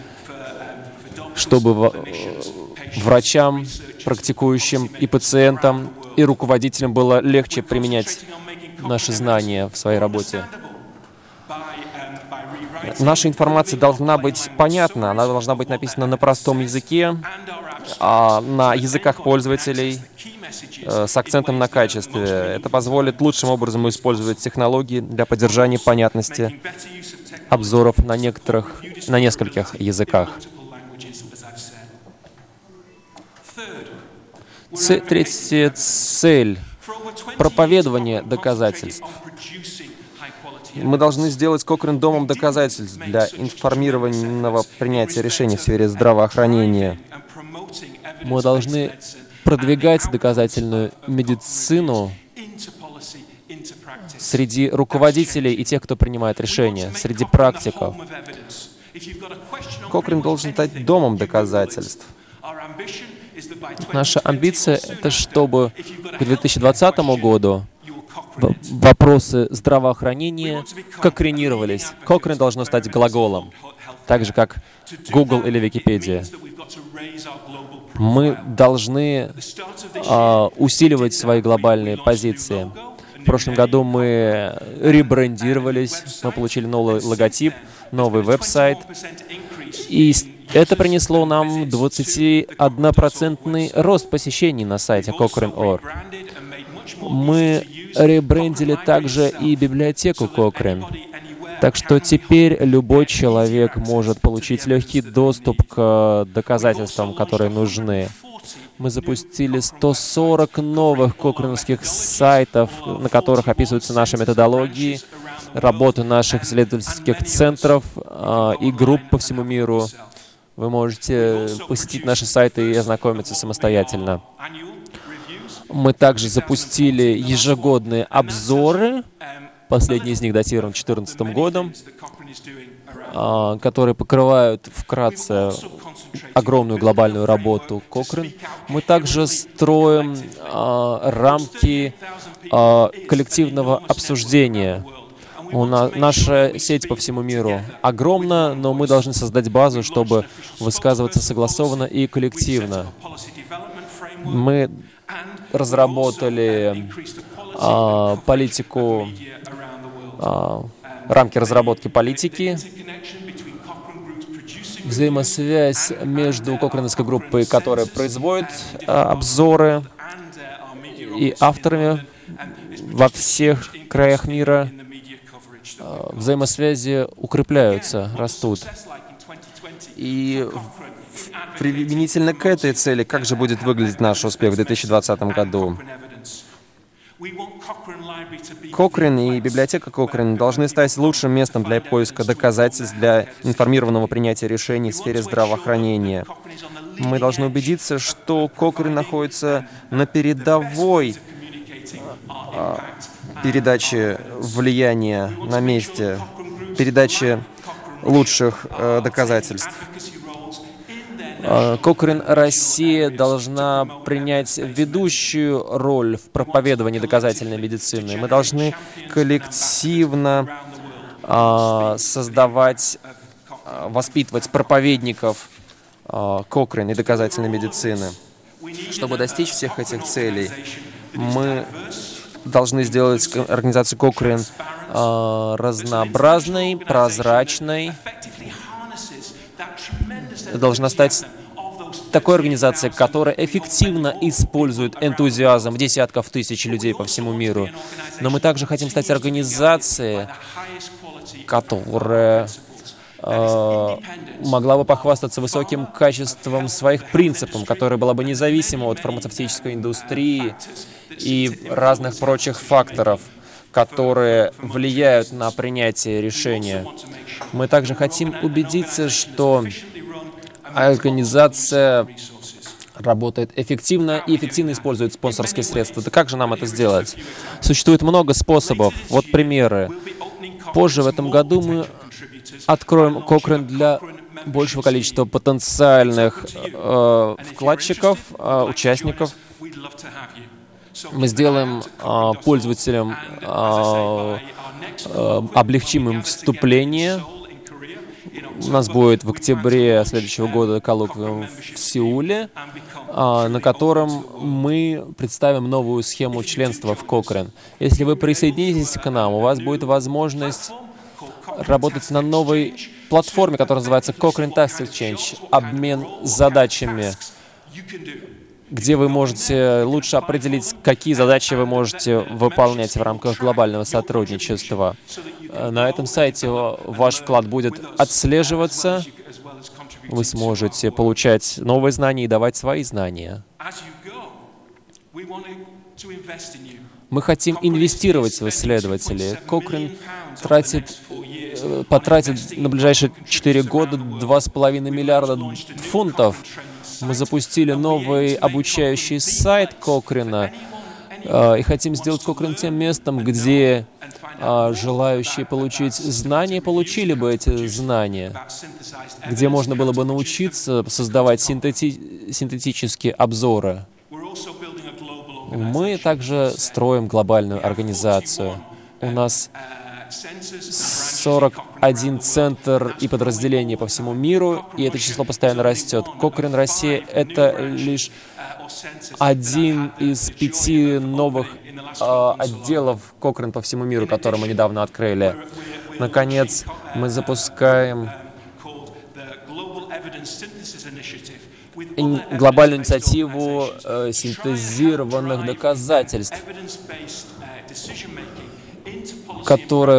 чтобы врачам, практикующим и пациентам, и руководителям было легче применять наши знания в своей работе. Наша информация должна быть понятна, она должна быть написана на простом языке, а на языках пользователей, э, с акцентом на качестве. Это позволит лучшим образом использовать технологии для поддержания понятности обзоров на некоторых, на нескольких языках. Ц- третья цель — проповедование доказательств. Мы должны сделать Cochrane домом доказательств для информированного принятия решений в сфере здравоохранения. Мы должны продвигать доказательную медицину среди руководителей и тех, кто принимает решения, среди практиков. Cochrane должен стать домом доказательств. Наша амбиция — это чтобы к две тысячи двадцатому году вопросы здравоохранения кокренировались. Кокрен должно стать глаголом, так же, как Google или Википедия. Мы должны э, усиливать свои глобальные позиции. В прошлом году мы ребрендировались, мы получили новый логотип, новый веб-сайт, и это принесло нам двадцатиоднопроцентный рост посещений на сайте Cochrane точка орг. Мы ребрендили также и библиотеку Cochrane, так что теперь любой человек может получить легкий доступ к доказательствам, которые нужны. Мы запустили сто сорок новых кокреновских сайтов, на которых описываются наши методологии, работы наших исследовательских центров э, и групп по всему миру. Вы можете посетить наши сайты и ознакомиться самостоятельно. Мы также запустили ежегодные обзоры, последний из них датирован две тысячи четырнадцатым годом, э, которые покрывают вкратце огромную глобальную работу Cochrane. Мы также строим э, рамки э, коллективного обсуждения. У нас, наша сеть по всему миру огромна, но мы должны создать базу, чтобы высказываться согласованно и коллективно. Мы разработали э, политику, э, рамки разработки политики, взаимосвязь между кокреновской группой, которая производит э, обзоры, и авторами во всех краях мира. Э, взаимосвязи укрепляются, растут. И применительно к этой цели, как же будет выглядеть наш успех в две тысячи двадцатом году? Cochrane и библиотека Cochrane должны стать лучшим местом для поиска доказательств, для информированного принятия решений в сфере здравоохранения. Мы должны убедиться, что Cochrane находится на передовой а, передаче влияния на месте, передаче лучших а, доказательств. Cochrane Россия должна принять ведущую роль в проповедовании доказательной медицины. Мы должны коллективно э, создавать, э, воспитывать проповедников э, Cochrane и доказательной медицины. Чтобы достичь всех этих целей, мы должны сделать организацию Cochrane э, разнообразной, прозрачной. Должна стать такой организацией, которая эффективно использует энтузиазм десятков тысяч людей по всему миру. Но мы также хотим стать организацией, которая э, могла бы похвастаться высоким качеством своих принципов, которая была бы независима от фармацевтической индустрии и разных прочих факторов, которые влияют на принятие решения. Мы также хотим убедиться, что организация работает эффективно и эффективно использует спонсорские средства. Да как же нам это сделать? Существует много способов. Вот примеры. Позже в этом году мы откроем Cochrane для большего количества потенциальных э, вкладчиков, э, участников. Мы сделаем э, пользователям, э, э, облегчим им вступление. У нас будет в октябре следующего года коллоквиум в Сеуле, э, на котором мы представим новую схему членства в Cochrane. Если вы присоединитесь к нам, у вас будет возможность работать на новой платформе, которая называется Cochrane Task Exchange, обмен задачами, где вы можете лучше определить, какие задачи вы можете выполнять в рамках глобального сотрудничества. На этом сайте ваш вклад будет отслеживаться, вы сможете получать новые знания и давать свои знания. Мы хотим инвестировать в исследователей. Cochrane тратит, потратит на ближайшие четыре года два с половиной миллиарда фунтов. Мы запустили новый обучающий сайт Cochrane э, и хотим сделать Cochrane тем местом, где а, желающие получить знания получили бы эти знания, где можно было бы научиться создавать синтети синтетические обзоры. Мы также строим глобальную организацию. У нас сорок один центр и подразделения по всему миру, и это число постоянно растет. Cochrane Россия — это лишь один из пяти новых э, отделов Cochrane по всему миру, которые мы недавно открыли. Наконец, мы запускаем глобальную инициативу э, синтезированных доказательств, которая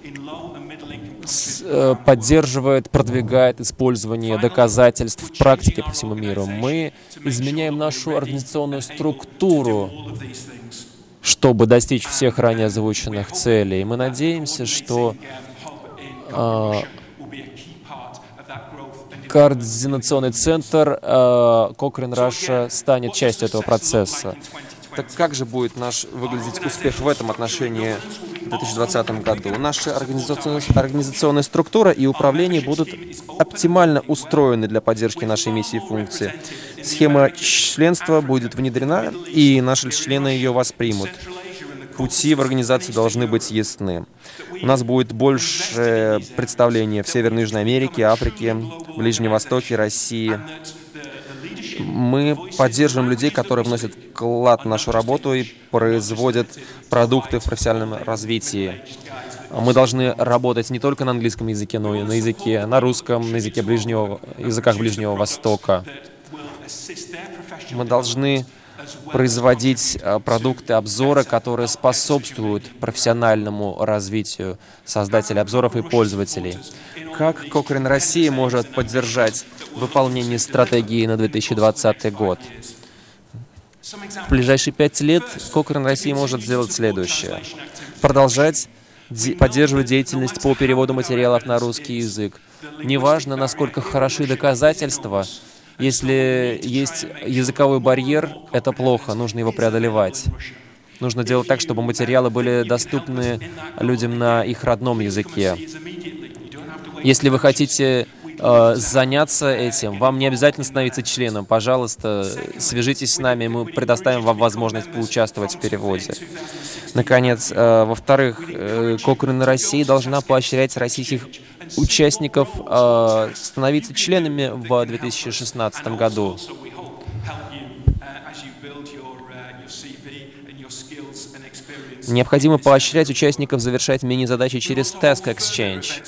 поддерживает, продвигает использование доказательств в практике по всему миру. Мы изменяем нашу организационную структуру, чтобы достичь всех ранее озвученных целей. Мы надеемся, что э, координационный центр э, Cochrane Russia станет частью этого процесса. Так как же будет наш выглядеть успех в этом отношении в две тысячи двадцатом году? Наша организационная, организационная структура и управление будут оптимально устроены для поддержки нашей миссии и функции. Схема членства будет внедрена, и наши члены ее воспримут. Пути в организацию должны быть ясны. У нас будет больше представления в Северной и Южной Америке, Африке, Ближнем Востоке, России. Мы поддерживаем людей, которые вносят вклад в нашу работу и производят продукты в профессиональном развитии. Мы должны работать не только на английском языке, но и на языке, на русском, на языке ближнего, языках Ближнего Востока. Мы должны производить продукты, обзоры, которые способствуют профессиональному развитию создателей обзоров и пользователей. Как Cochrane Россия может поддержать выполнение стратегии на две тысячи двадцатый год? В ближайшие пять лет Cochrane Россия может сделать следующее. Продолжать поддерживать деятельность по переводу материалов на русский язык. Неважно, насколько хороши доказательства, если есть языковой барьер, это плохо, нужно его преодолевать. Нужно делать так, чтобы материалы были доступны людям на их родном языке. Если вы хотите э, заняться этим, вам не обязательно становиться членом. Пожалуйста, свяжитесь с нами, мы предоставим вам возможность поучаствовать в переводе. Наконец, э, во-вторых, э, Cochrane Россия должна поощрять российских участников э, становиться членами в две тысячи шестнадцатом году. Необходимо поощрять участников завершать мини-задачи через Task Exchange.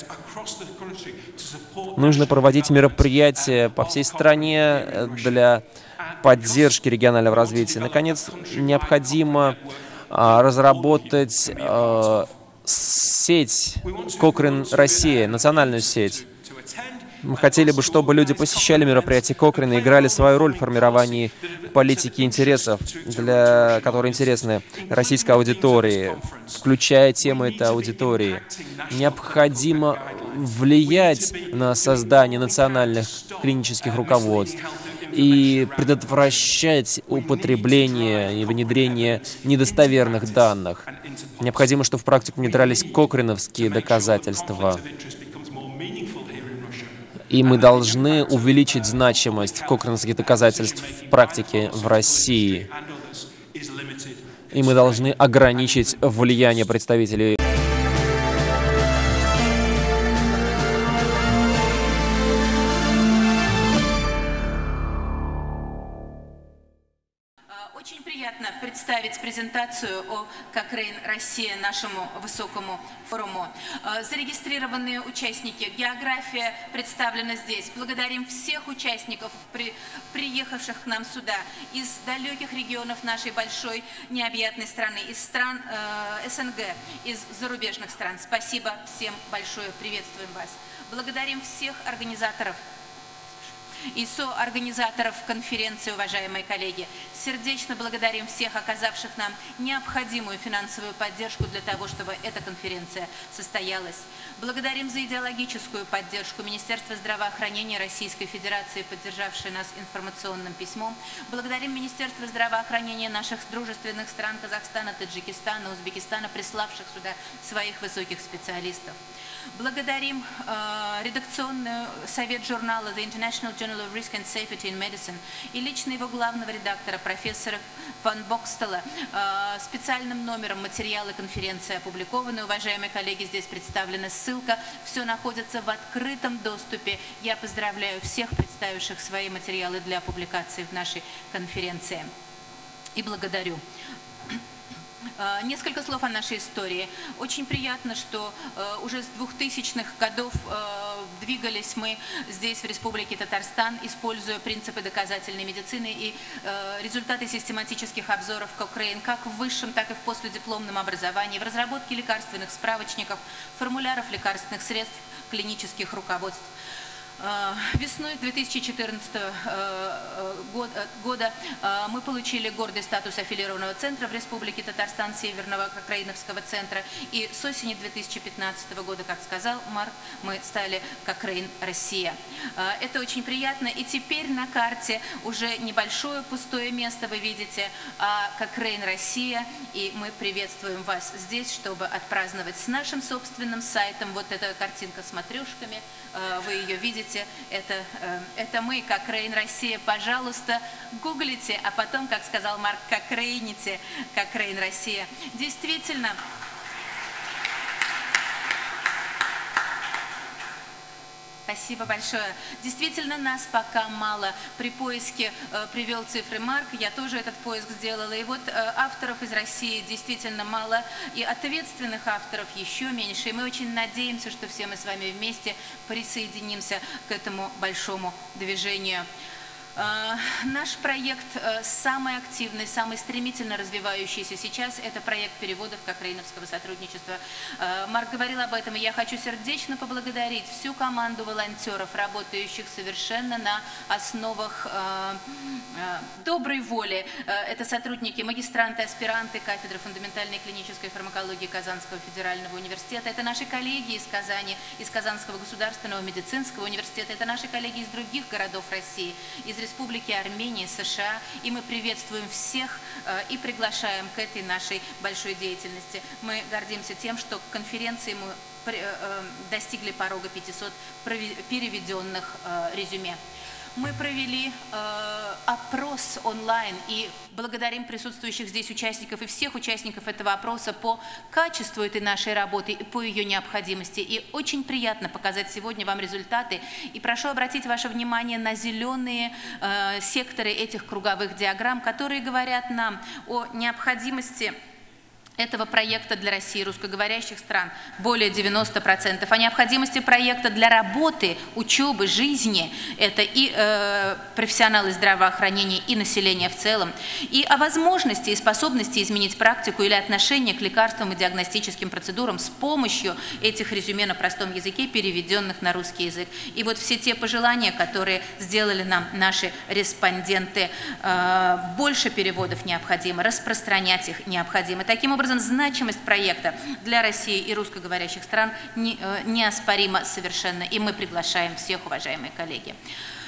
Нужно проводить мероприятия по всей стране для поддержки регионального развития. Наконец, необходимо а, разработать а, сеть Cochrane Россия, национальную сеть. Мы хотели бы, чтобы люди посещали мероприятия Cochrane и играли свою роль в формировании политики интересов, для которые интересны российской аудитории, включая темы этой аудитории. Необходимо влиять на создание национальных клинических руководств и предотвращать употребление и внедрение недостоверных данных. Необходимо, чтобы в практику внедрялись кокреновские доказательства. И мы должны увеличить значимость кокреновских доказательств в практике в России. И мы должны ограничить влияние представителей. Очень приятно представить презентацию о Cochrane Россия нашему высокому форуму. Зарегистрированные участники, география представлена здесь. Благодарим всех участников, при, приехавших к нам сюда из далеких регионов нашей большой необъятной страны, из стран э, СНГ, из зарубежных стран. Спасибо всем большое, приветствуем вас. Благодарим всех организаторов и соорганизаторов конференции, уважаемые коллеги. Сердечно благодарим всех, оказавших нам необходимую финансовую поддержку для того, чтобы эта конференция состоялась. Благодарим за идеологическую поддержку Министерства здравоохранения Российской Федерации, поддержавшее нас информационным письмом. Благодарим Министерство здравоохранения наших дружественных стран Казахстана, Таджикистана, Узбекистана, приславших сюда своих высоких специалистов. Благодарим э, редакционный совет журнала The International Journal of Risk and Safety in Medicine и лично его главного редактора, профессора Ван Бокстела. Э, специальным номером материалы конференции опубликованы. Уважаемые коллеги, здесь представлена ссылка. Все находится в открытом доступе. Я поздравляю всех, представивших свои материалы для публикации в нашей конференции. И благодарю. Несколько слов о нашей истории. Очень приятно, что э, уже с двухтысячных годов э, двигались мы здесь, в Республике Татарстан, используя принципы доказательной медицины и э, результаты систематических обзоров Cochrane как в высшем, так и в последипломном образовании, в разработке лекарственных справочников, формуляров лекарственных средств, клинических руководств. Весной две тысячи четырнадцатого года мы получили гордый статус аффилированного центра в Республике Татарстан, Северного Кокрейновского центра. И с осени две тысячи пятнадцатого года, как сказал Марк, мы стали Cochrane Россия. Это очень приятно. И теперь на карте уже небольшое пустое место вы видите, а Cochrane Россия. И мы приветствуем вас здесь, чтобы отпраздновать с нашим собственным сайтом. Вот эта картинка с матрешками, вы ее видите. Это, это мы, Cochrane Россия. Пожалуйста, гуглите, а потом, как сказал Марк, Cochrane-ите Cochrane Россия. Действительно, спасибо большое. Действительно, нас пока мало. При поиске э, привел цифры Марк, я тоже этот поиск сделала. И вот э, авторов из России действительно мало, и ответственных авторов еще меньше. И мы очень надеемся, что все мы с вами вместе присоединимся к этому большому движению. Uh, наш проект uh, самый активный, самый стремительно развивающийся сейчас – это проект переводов Кокрейновского сотрудничества. Uh, Марк говорил об этом, и я хочу сердечно поблагодарить всю команду волонтеров, работающих совершенно на основах uh, uh, доброй воли. Uh, это сотрудники, магистранты, аспиранты кафедры фундаментальной клинической фармакологии Казанского федерального университета. Это наши коллеги из Казани, из Казанского государственного медицинского университета. Это наши коллеги из других городов России, из Республики Армения, США, и мы приветствуем всех э, и приглашаем к этой нашей большой деятельности. Мы гордимся тем, что к конференции мы при, э, достигли порога пятисот переведенных э, резюме. Мы провели э, опрос онлайн и благодарим присутствующих здесь участников и всех участников этого опроса по качеству этой нашей работы и по ее необходимости. И очень приятно показать сегодня вам результаты. И прошу обратить ваше внимание на зеленые э, секторы этих круговых диаграмм, которые говорят нам о необходимости этого проекта для России и русскоговорящих стран более девяноста процентов, о необходимости проекта для работы, учебы, жизни, это и э, профессионалы здравоохранения, и население в целом, и о возможности и способности изменить практику или отношение к лекарствам и диагностическим процедурам с помощью этих резюме на простом языке, переведенных на русский язык. И вот все те пожелания, которые сделали нам наши респонденты, э, больше переводов необходимо, распространять их необходимо. Таким образом, значимость проекта для России и русскоговорящих стран не, э, неоспорима совершенно, и мы приглашаем всех, уважаемые коллеги.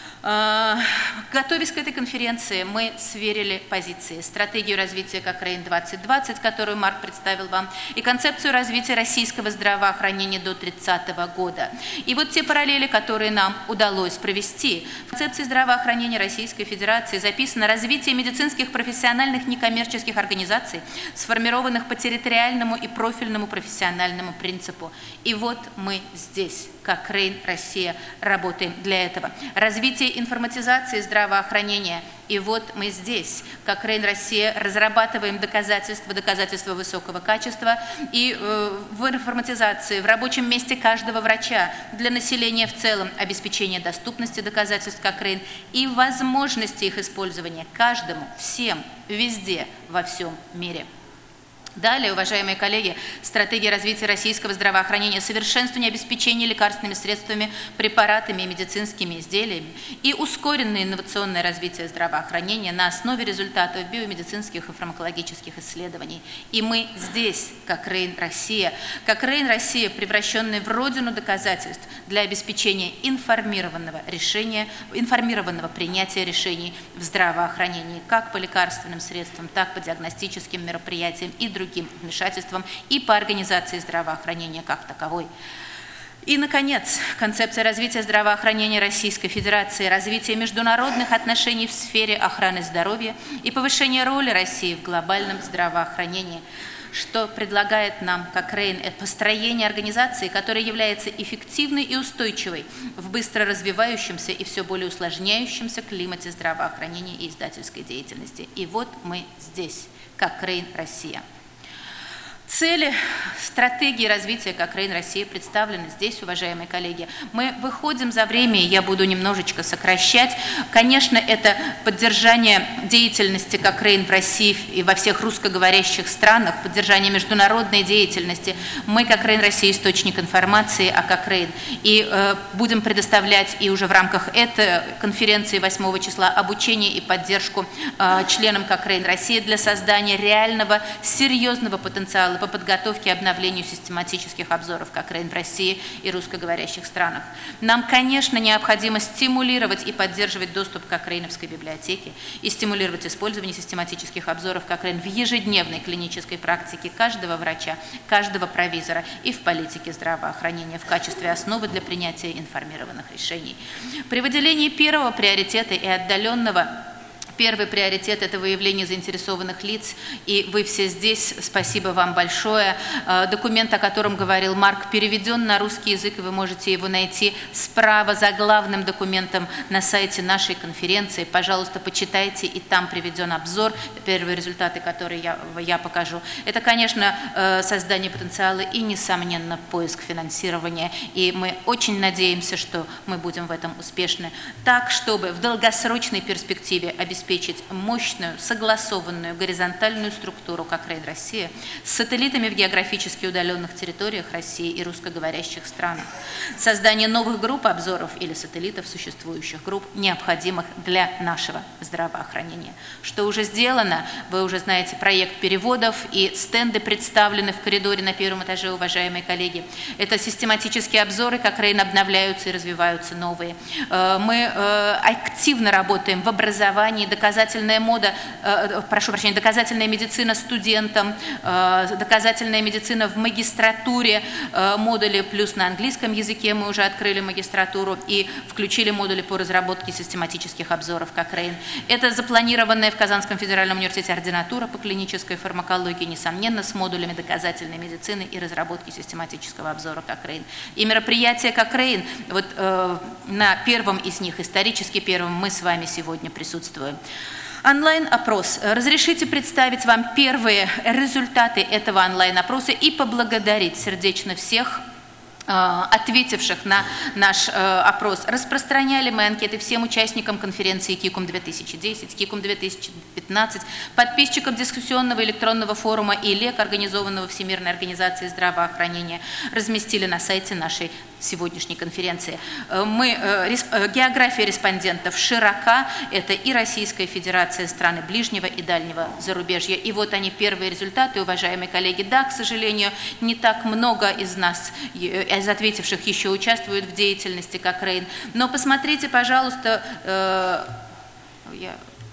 Готовясь к этой конференции, мы сверили позиции, стратегию развития Cochrane двадцать двадцать, которую Марк представил вам, и концепцию развития российского здравоохранения до тридцатого года. И вот те параллели, которые нам удалось провести. В концепции здравоохранения Российской Федерации записано развитие медицинских профессиональных некоммерческих организаций, сформированных по территориальному и профильному профессиональному принципу. И вот мы здесь, Cochrane Россия, работаем для этого. Развитие информатизации здравоохранения. И вот мы здесь, Cochrane Россия, разрабатываем доказательства, доказательства высокого качества и э, в информатизации, в рабочем месте каждого врача, для населения в целом, обеспечение доступности доказательств Cochrane и возможности их использования каждому, всем, везде, во всем мире. Далее, уважаемые коллеги, стратегия развития российского здравоохранения, совершенствование обеспечения лекарственными средствами, препаратами и медицинскими изделиями и ускоренное инновационное развитие здравоохранения на основе результатов биомедицинских и фармакологических исследований. И мы здесь, как Рейн Россия, как Рейн Россия, превращенная в родину доказательств для обеспечения информированного решения, информированного принятия решений в здравоохранении, как по лекарственным средствам, так по диагностическим мероприятиям и другим вмешательством и по организации здравоохранения как таковой. И, наконец, концепция развития здравоохранения Российской Федерации, развитие международных отношений в сфере охраны здоровья и повышение роли России в глобальном здравоохранении, что предлагает нам, как Рейн, это построение организации, которая является эффективной и устойчивой в быстро развивающемся и все более усложняющемся климате здравоохранения и издательской деятельности. И вот мы здесь, как Рейн Россия. Цели стратегии развития как Рейн России представлены здесь, уважаемые коллеги. Мы выходим за время, я буду немножечко сокращать. Конечно, это поддержание деятельности как Рейн в России и во всех русскоговорящих странах, поддержание международной деятельности. Мы как Рейн России источник информации, а как Рейн. И э, будем предоставлять и уже в рамках этой конференции восьмого числа обучение и поддержку э, членам как Рейн России для создания реального, серьезного потенциала по подготовке и обновлению систематических обзоров как Рейн в России и русскоговорящих странах. Нам, конечно, необходимо стимулировать и поддерживать доступ к Рейновской библиотеке и стимулировать использование систематических обзоров как Рейн в ежедневной клинической практике каждого врача, каждого провизора и в политике здравоохранения в качестве основы для принятия информированных решений. При выделении первого приоритета и отдаленного Первый приоритет – это выявление заинтересованных лиц, и вы все здесь, спасибо вам большое. Документ, о котором говорил Марк, переведен на русский язык, и вы можете его найти справа за главным документом на сайте нашей конференции. Пожалуйста, почитайте, и там приведен обзор, первые результаты, которые я, я покажу. Это, конечно, создание потенциала и, несомненно, поиск финансирования, и мы очень надеемся, что мы будем в этом успешны, так, чтобы в долгосрочной перспективе обеспечить обеспечить мощную, согласованную, горизонтальную структуру, как Рейн Россия, с сателлитами в географически удаленных территориях России и русскоговорящих странах. Создание новых групп обзоров или сателлитов существующих групп, необходимых для нашего здравоохранения. Что уже сделано, вы уже знаете проект переводов, и стенды представлены в коридоре на первом этаже, уважаемые коллеги. Это систематические обзоры, как Рейн обновляются и развиваются новые. Мы активно работаем в образовании, доказательная мода, э, прошу прощения, доказательная медицина студентам, э, доказательная медицина в магистратуре, э, модули плюс на английском языке мы уже открыли магистратуру и включили модули по разработке систематических обзоров как Рейн. Это запланированная в Казанском федеральном университете ординатура по клинической фармакологии, несомненно, с модулями доказательной медицины и разработки систематического обзора как Рейн. И мероприятия как Рейн, вот э, на первом из них, исторически первом, мы с вами сегодня присутствуем. Онлайн-опрос. Разрешите представить вам первые результаты этого онлайн-опроса и поблагодарить сердечно всех ответивших на наш э, опрос. Распространяли мы анкеты всем участникам конференции КИКУМ две тысячи десять, КИКУМ две тысячи пятнадцать, подписчикам дискуссионного электронного форума и ЛЕК, организованного Всемирной организацией здравоохранения, разместили на сайте нашей сегодняшней конференции. Мы, э, респ, э, география респондентов широка, это и Российская Федерация, страны ближнего и дальнего зарубежья. И вот они, первые результаты, уважаемые коллеги. Да, к сожалению, не так много из нас, из ответивших, еще участвуют в деятельности как Рейн. Но посмотрите, пожалуйста, э, я...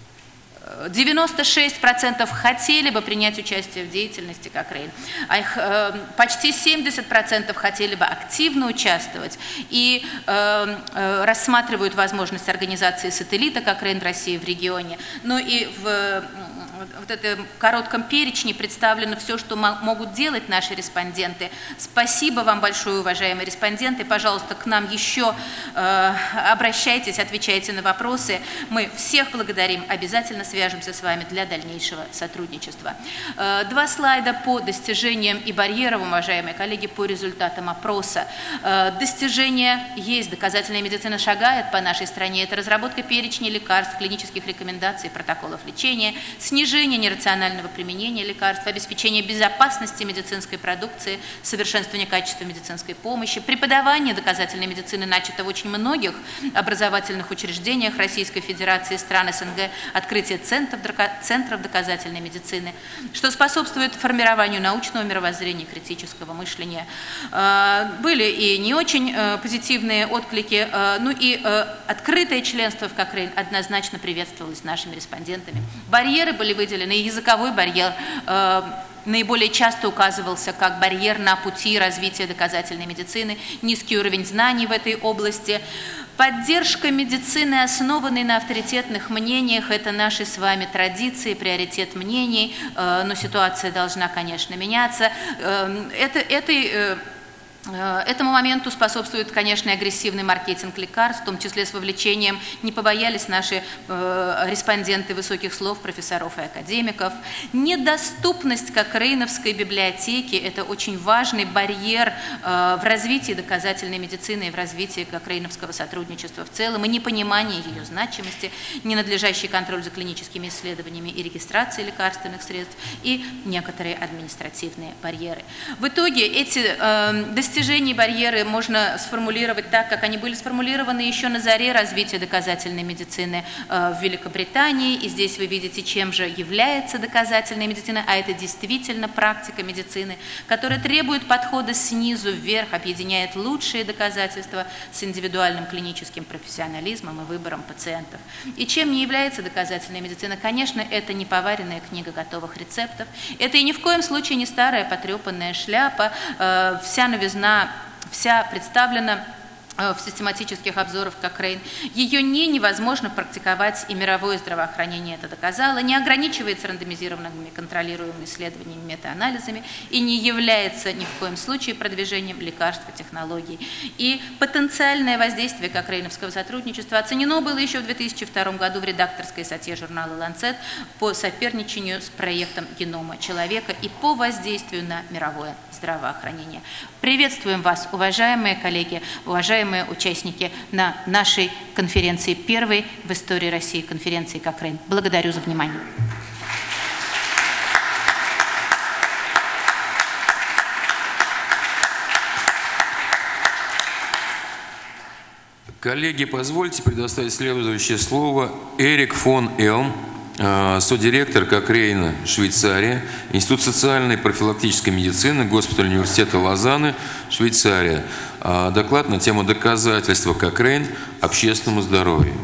девяносто шесть процентов хотели бы принять участие в деятельности как Рейн, а их, э, почти семьдесят процентов хотели бы активно участвовать и э, э, рассматривают возможность организации сателлита как Рейн в России в регионе. Ну и в в этом коротком перечне представлено все, что могут делать наши респонденты. Спасибо вам большое, уважаемые респонденты. Пожалуйста, к нам еще э, обращайтесь, отвечайте на вопросы. Мы всех благодарим. Обязательно свяжемся с вами для дальнейшего сотрудничества. Э, два слайда по достижениям и барьерам, уважаемые коллеги, по результатам опроса. Э, достижения есть. Доказательная медицина шагает по нашей стране. Это разработка перечней лекарств, клинических рекомендаций, протоколов лечения, снижение избежание нерационального применения лекарств, обеспечение безопасности медицинской продукции, совершенствование качества медицинской помощи, преподавание доказательной медицины начато в очень многих образовательных учреждениях Российской Федерации и стран СНГ, открытие центров, центров доказательной медицины, что способствует формированию научного мировоззрения, критического мышления. Были и не очень позитивные отклики, ну и открытое членство в Кокрейн однозначно приветствовалось нашими респондентами. Барьеры были выделены, и языковой барьер наиболее часто указывался как барьер на пути развития доказательной медицины, низкий уровень знаний в этой области. Поддержка медицины, основанной на авторитетных мнениях, это наши с вами традиции, приоритет мнений, но ситуация должна, конечно, меняться. Это, этой Этому моменту способствует, конечно, агрессивный маркетинг лекарств, в том числе с вовлечением, не побоялись наши э, респонденты высоких слов, профессоров и академиков. Недоступность Кокрейновской библиотеки – это очень важный барьер э, в развитии доказательной медицины и в развитии Кокрейновского сотрудничества в целом, и непонимание ее значимости, ненадлежащий контроль за клиническими исследованиями и регистрацией лекарственных средств и некоторые административные барьеры. В итоге эти э, достижения Достижения и барьеры можно сформулировать так, как они были сформулированы еще на заре развития доказательной медицины в Великобритании. И здесь вы видите, чем же является доказательная медицина, а это действительно практика медицины, которая требует подхода снизу вверх, объединяет лучшие доказательства с индивидуальным клиническим профессионализмом и выбором пациентов. И чем не является доказательная медицина? Конечно, это не поваренная книга готовых рецептов, это и ни в коем случае не старая потрепанная шляпа, вся новизна вся представлена в систематических обзорах Кокрейн. Ее не невозможно практиковать, и мировое здравоохранение это доказало, не ограничивается рандомизированными контролируемыми исследованиями, метаанализами и не является ни в коем случае продвижением лекарств и технологий. И потенциальное воздействие Кокрейновского сотрудничества оценено было еще в две тысячи втором году в редакторской статье журнала «Ланцет» по соперничанию с проектом генома человека и по воздействию на мировое здравоохранение. Приветствуем вас, уважаемые коллеги, уважаемые участники на нашей конференции, первой в истории России конференции Кокрейн. Благодарю за внимание. Коллеги, позвольте предоставить следующее слово Эрик фон Элм, содиректор Кокрейна, Швейцария, Институт социальной и профилактической медицины, госпиталь университета Лозанны, Швейцария. Доклад на тему доказательства Кокрейн общественному здоровью.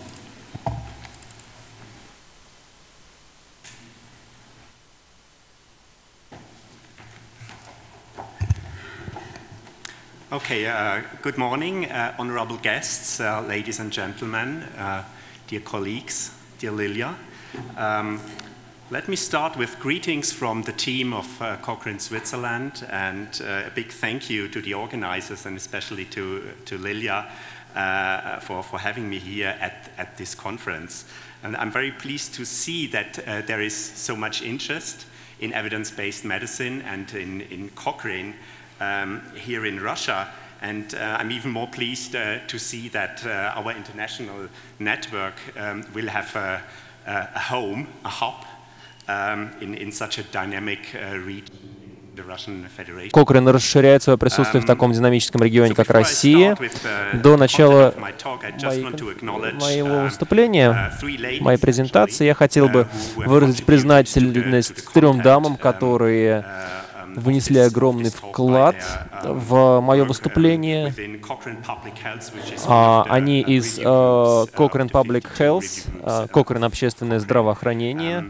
Okay, uh, good morning, uh, honorable guests, uh, ladies and gentlemen, uh, dear colleagues, dear Lilia. Um, let me start with greetings from the team of uh, Cochrane Switzerland, and uh, a big thank you to the organizers and especially to, to Lilia uh, for, for having me here at, at this conference. And I'm very pleased to see that uh, there is so much interest in evidence-based medicine and in, in Cochrane um, here in Russia. And uh, I'm even more pleased uh, to see that uh, our international network um, will have a, a home, a hub, um, in, in such a dynamic uh, region. Кокрейн расширяет свое присутствие в таком динамическом регионе, как Россия. До начала моего выступления, моей презентации, я хотел бы выразить признательность трем дамам, которые внесли огромный вклад в мое выступление. Они из uh, Cochrane Public Health, Cochrane общественное здравоохранение.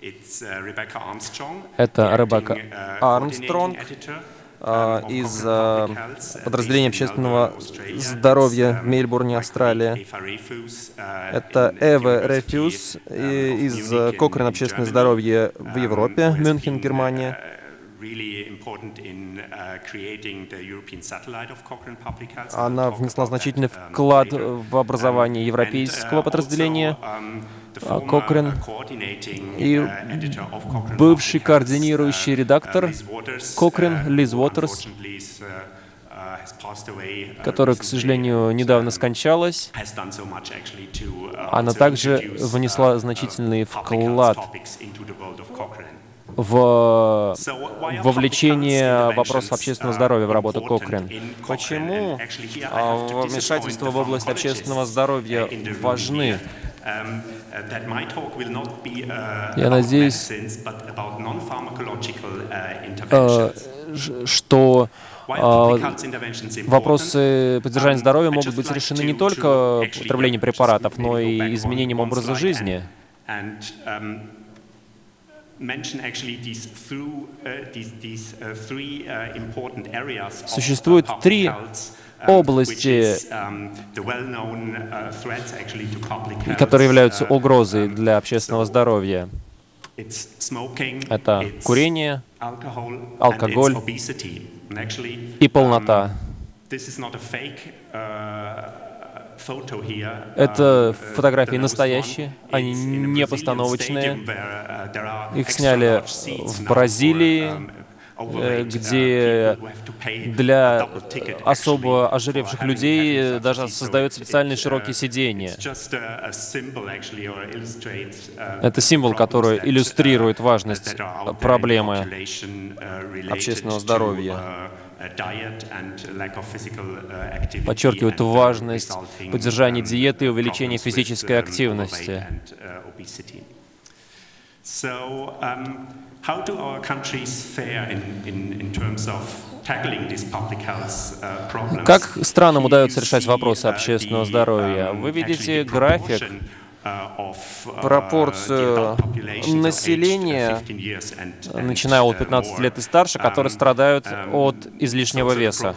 Это Ребекка Армстронг uh, из uh, подразделения общественного здоровья в Мельбурне, Австралия. Это Эва Рефьюз из Cochrane общественное здоровье в Европе, Мюнхен, Германия. Она внесла значительный вклад в образование европейского подразделения Cochrane и бывший координирующий редактор Cochrane Лиз Уотерс которая, к сожалению, недавно скончалась. Она также внесла значительный вклад в вовлечение вопросов общественного здоровья в работу Кокрен. Почему вмешательства в область общественного здоровья важны? Я надеюсь, что вопросы поддержания здоровья могут быть решены не только употреблением препаратов, но и изменением образа жизни. Существует три области, которые являются угрозой для общественного здоровья. Это курение, алкоголь и полнота. Это фотографии настоящие, они не постановочные. Их сняли в Бразилии, где для особо ожиревших людей даже создают специальные широкие сиденья. Это символ, который иллюстрирует важность проблемы общественного здоровья. Подчеркивает важность поддержания диеты и увеличения физической активности. Как странам удается решать вопросы общественного здоровья? Вы видите график, пропорцию населения, начиная от пятнадцати лет и старше, которые страдают от излишнего веса.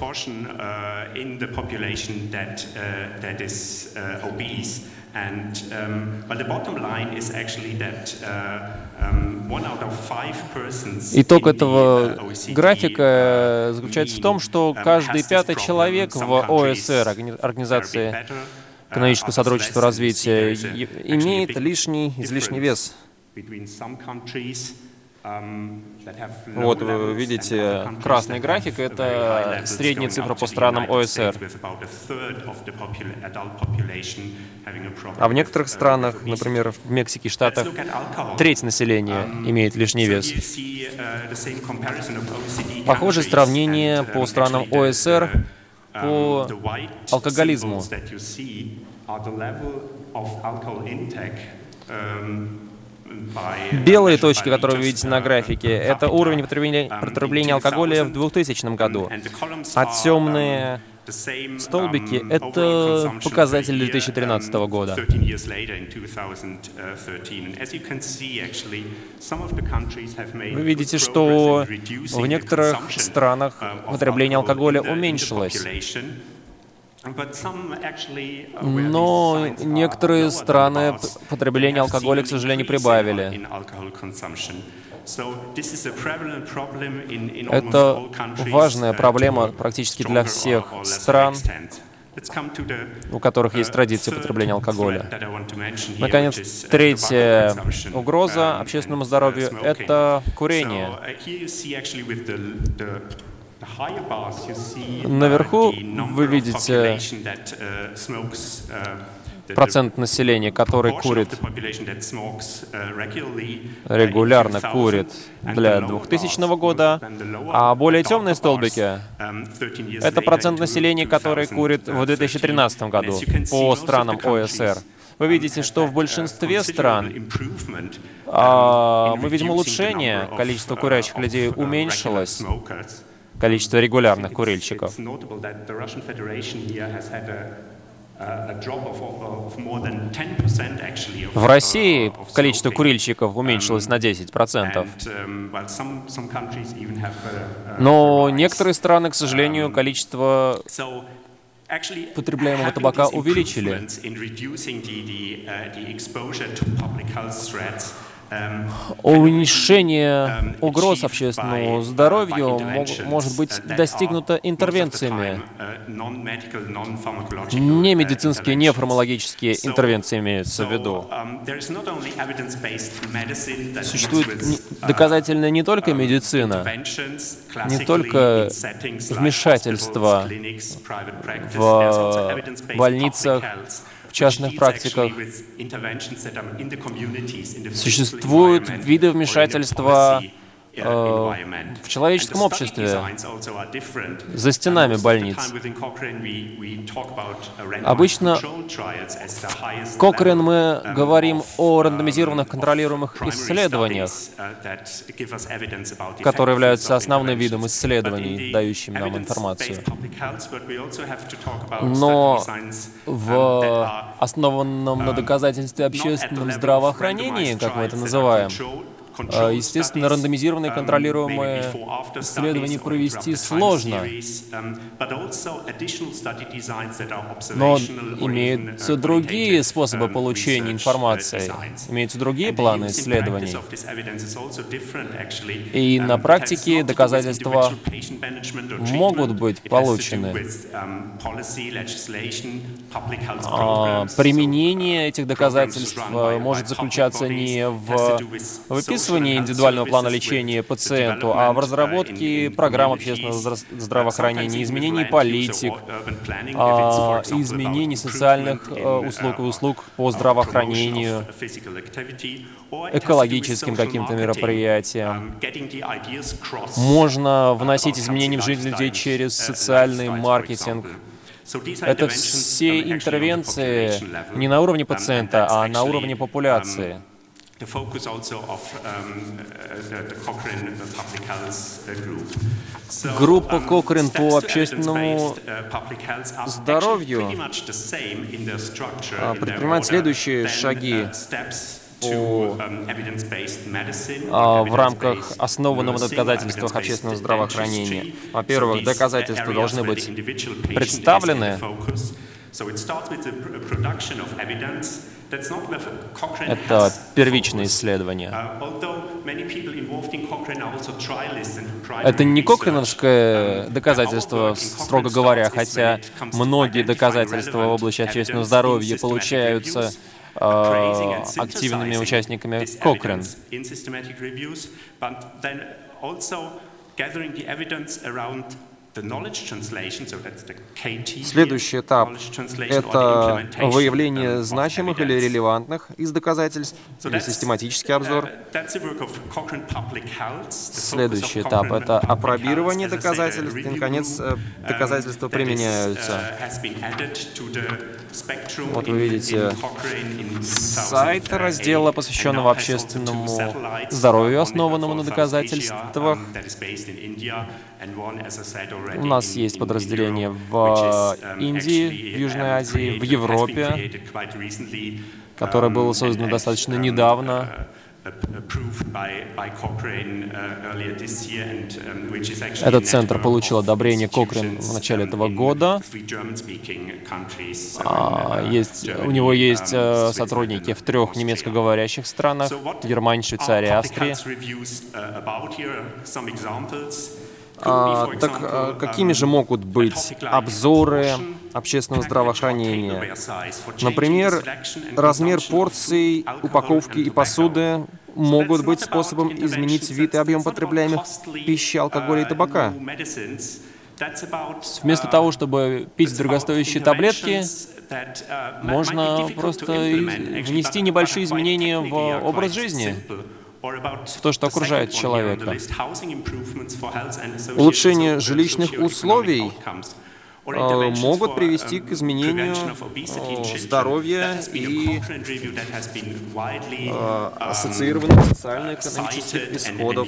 Итог этого графика заключается в том, что каждый пятый человек в О Э С Р, Организации экономического сотрудничества и развития, имеет лишний, излишний вес. Вот вы видите красный график, это средняя цифра по странам О Э С Р. А в некоторых странах, например, в Мексике и Штатах, треть населения имеет лишний вес. Похожее сравнение по странам О Э С Р по алкоголизму. Белые точки, которые вы видите на графике, это уровень потребления, потребления алкоголя в двухтысячном году, а темные столбики — это показатели две тысячи тринадцатого года. Вы видите, что в некоторых странах потребление алкоголя уменьшилось. Но некоторые страны потребление алкоголя, к сожалению, прибавили. Это важная проблема практически для всех стран, у которых есть традиция потребления алкоголя. Наконец, третья угроза общественному здоровью — это курение. Наверху вы видите процент населения, который курит, регулярно курит для двухтысячного года, а более темные столбики — это процент населения, который курит в две тысячи тринадцатом году по странам О Э С Р. Вы видите, что в большинстве стран а, мы видим улучшение, количество курящих людей уменьшилось. Количество регулярных курильщиков. В России количество курильщиков уменьшилось на десять процентов. Но некоторые страны, к сожалению, количество потребляемого табака увеличили. Уменьшение угроз общественному здоровью может быть достигнуто интервенциями. Не медицинские, не фармакологические интервенции имеются в виду. Существует доказательная не только медицина, не только вмешательство в больницах, в частных практиках. Существуют виды вмешательства э, в человеческом обществе, за стенами больниц. Обычно в Кохрен мы говорим о рандомизированных контролируемых исследованиях, которые являются основным видом исследований, дающим нам информацию. Но в основанном на доказательстве общественном здравоохранении, как мы это называем, естественно, рандомизированные контролируемые исследования провести сложно. Но имеются другие способы получения информации, имеются другие планы исследований. И на практике доказательства могут быть получены. А применение этих доказательств может заключаться не в выписывании индивидуального плана лечения пациенту, а в разработке программ общественного здравоохранения, изменении политик, изменении социальных услуг и услуг по здравоохранению, экологическим каким-то мероприятиям. Можно вносить изменения в жизнь людей через социальный маркетинг. Это все интервенции не на уровне пациента, а на уровне популяции. Группа Кохрен по общественному здоровью предпринимает следующие шаги по, а, в рамках основанного на доказательствах общественного здравоохранения. Во-первых, доказательства должны быть представлены. Это первичное исследование. Это не кохреновское доказательство, строго говоря, хотя многие доказательства в области общественного здоровья получаются э, активными участниками Кохрен. Следующий этап — это выявление значимых или релевантных из доказательств, или систематический обзор. Следующий этап — это апробирование доказательств, и, наконец, доказательства применяются. Вот вы видите сайт раздела, посвященного общественному здоровью, основанному на доказательствах. У нас есть подразделения в Индии, в Южной Азии, в Европе, которое было создано достаточно недавно. Этот центр получил одобрение Кохрен в начале этого года. А, есть, у него есть э, сотрудники в трех немецкоговорящих странах — Германии, Швейцарии, Австрии. А, так а, какими же могут быть обзоры общественного здравоохранения? Например, размер порций, упаковки и посуды могут быть способом изменить вид и объем потребляемых пищи, алкоголя и табака. Вместо того, чтобы пить дорогостоящие таблетки, можно просто внести небольшие изменения в образ жизни, в то, что окружает человека. Улучшение жилищных условий э, могут привести к изменению э, здоровья и э, ассоциированных социально-экономических исходов.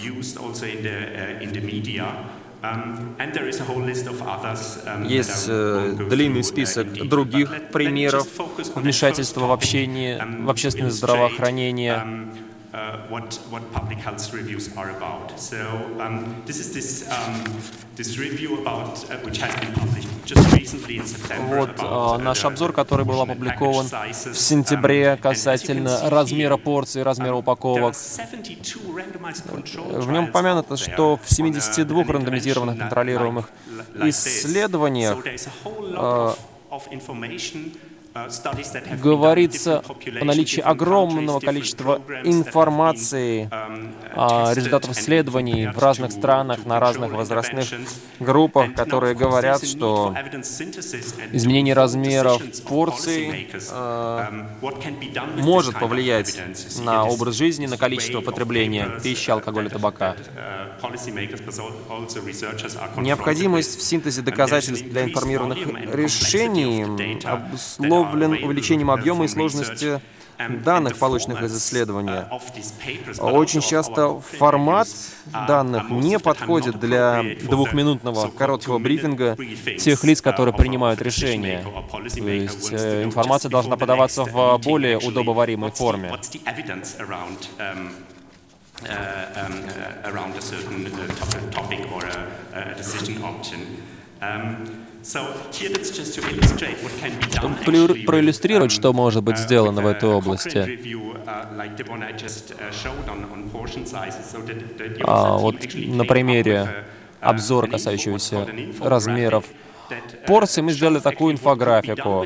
Есть э, длинный список других примеров вмешательства в общение, в общественное здравоохранение. uh, what, what public health reviews are about. So um, this is this, um, this review about, uh, which has been published just recently in September. Вот uh, наш обзор, который был опубликован в сентябре касательно размера порций, размера упаковок. В нем упомянуто, что в семидесяти двух рандомизированных контролируемых исследованиях uh, говорится о наличии огромного количества информации о результатах исследований в разных странах, на разных возрастных группах, которые говорят, что изменение размеров порций э, может повлиять на образ жизни, на количество потребления пищи, алкоголя, табака. Необходимость в синтезе доказательств для информированных решений обусловлена увеличением объема и сложности данных, полученных из исследования. Очень часто формат данных не подходит для двухминутного короткого брифинга тех лиц, которые принимают решения. То есть э, информация должна подаваться в более удобоваримой форме. Чтобы проиллюстрировать, что может быть сделано в этой области. А вот на примере обзора, касающегося размеров порций, мы сделали такую инфографику.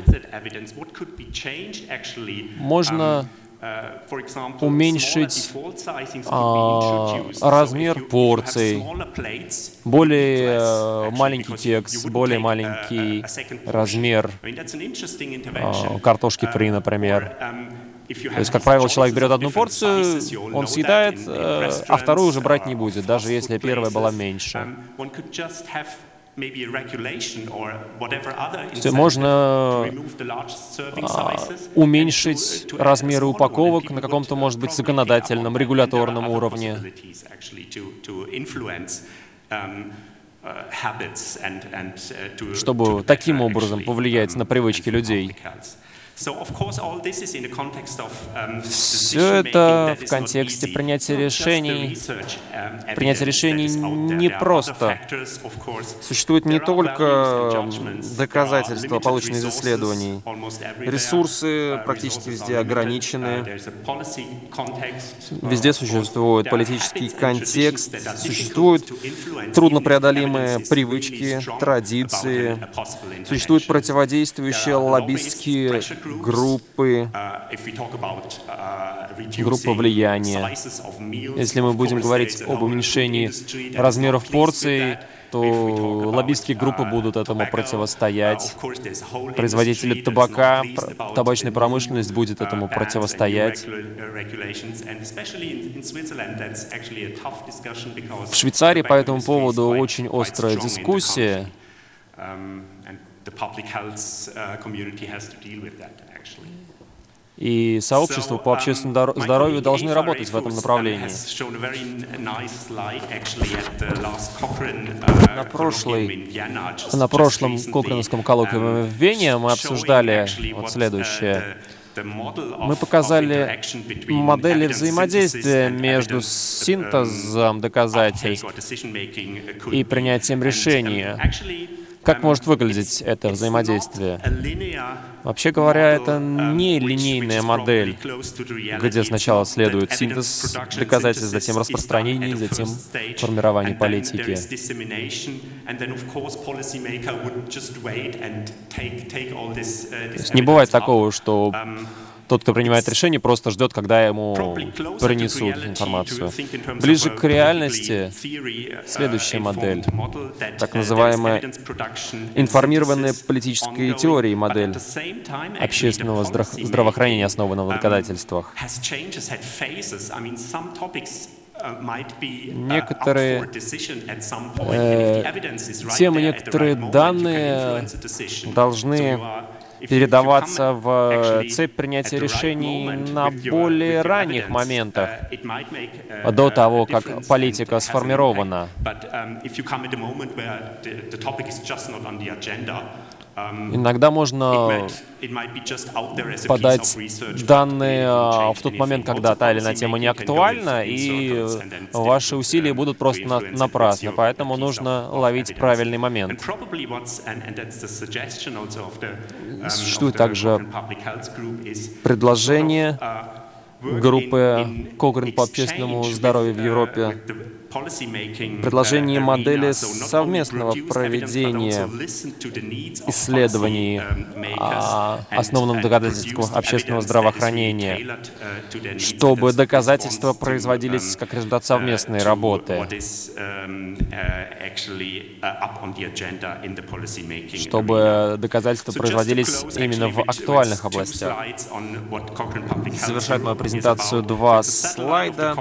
Можно уменьшить а, размер порций, более а, маленький текст, более маленький размер а, картошки фри, например. То есть, как правило, человек берет одну порцию, он съедает, а вторую уже брать не будет, даже если первая была меньше. Можно а, уменьшить размеры упаковок на каком-то, может быть, законодательном, регуляторном уровне. Чтобы таким образом повлиять на привычки людей. Все это в контексте принятия решений. Принятие решений не просто. Существует не только доказательства, полученные из исследований. Ресурсы практически везде ограничены. Везде существует политический контекст, существуют труднопреодолимые привычки, традиции, существуют противодействующие лоббистские группы, группы влияния. Если мы будем говорить об уменьшении размеров порций, то лоббистские группы будут этому противостоять. Производители табака, табачная промышленность будет этому противостоять. В Швейцарии по этому поводу очень острая дискуссия. И сообщества по общественному здоровью должны работать в этом направлении. На, прошлой, на прошлом Кохрановском коллоквиуме в Вене мы обсуждали вот следующее. Мы показали модели взаимодействия между синтезом доказательств и принятием решения. Как может выглядеть это взаимодействие? Вообще говоря, это не линейная модель, где сначала следует синтез доказательств, затем распространение, затем формирование политики. То есть не бывает такого, что тот, кто принимает решение, просто ждет, когда ему принесут информацию. Ближе к реальности следующая модель, так называемая информированная политической теорией модель общественного здраво- здравоохранения, основанного на доказательствах. Некоторые э, темы, некоторые данные должны передаваться в цепь принятия решений на более ранних моментах, до того, как политика сформирована. Иногда можно подать данные в тот момент, когда та или иная тема не актуальна, и ваши усилия будут просто на напрасны, поэтому нужно ловить правильный момент. Существует также предложение группы Кохрен по общественному здоровью в Европе, предложение модели совместного проведения исследований, основанных на доказательствах общественного здравоохранения, чтобы доказательства производились как результат совместной работы, чтобы доказательства производились именно в актуальных областях. Завершает мою презентацию два слайда.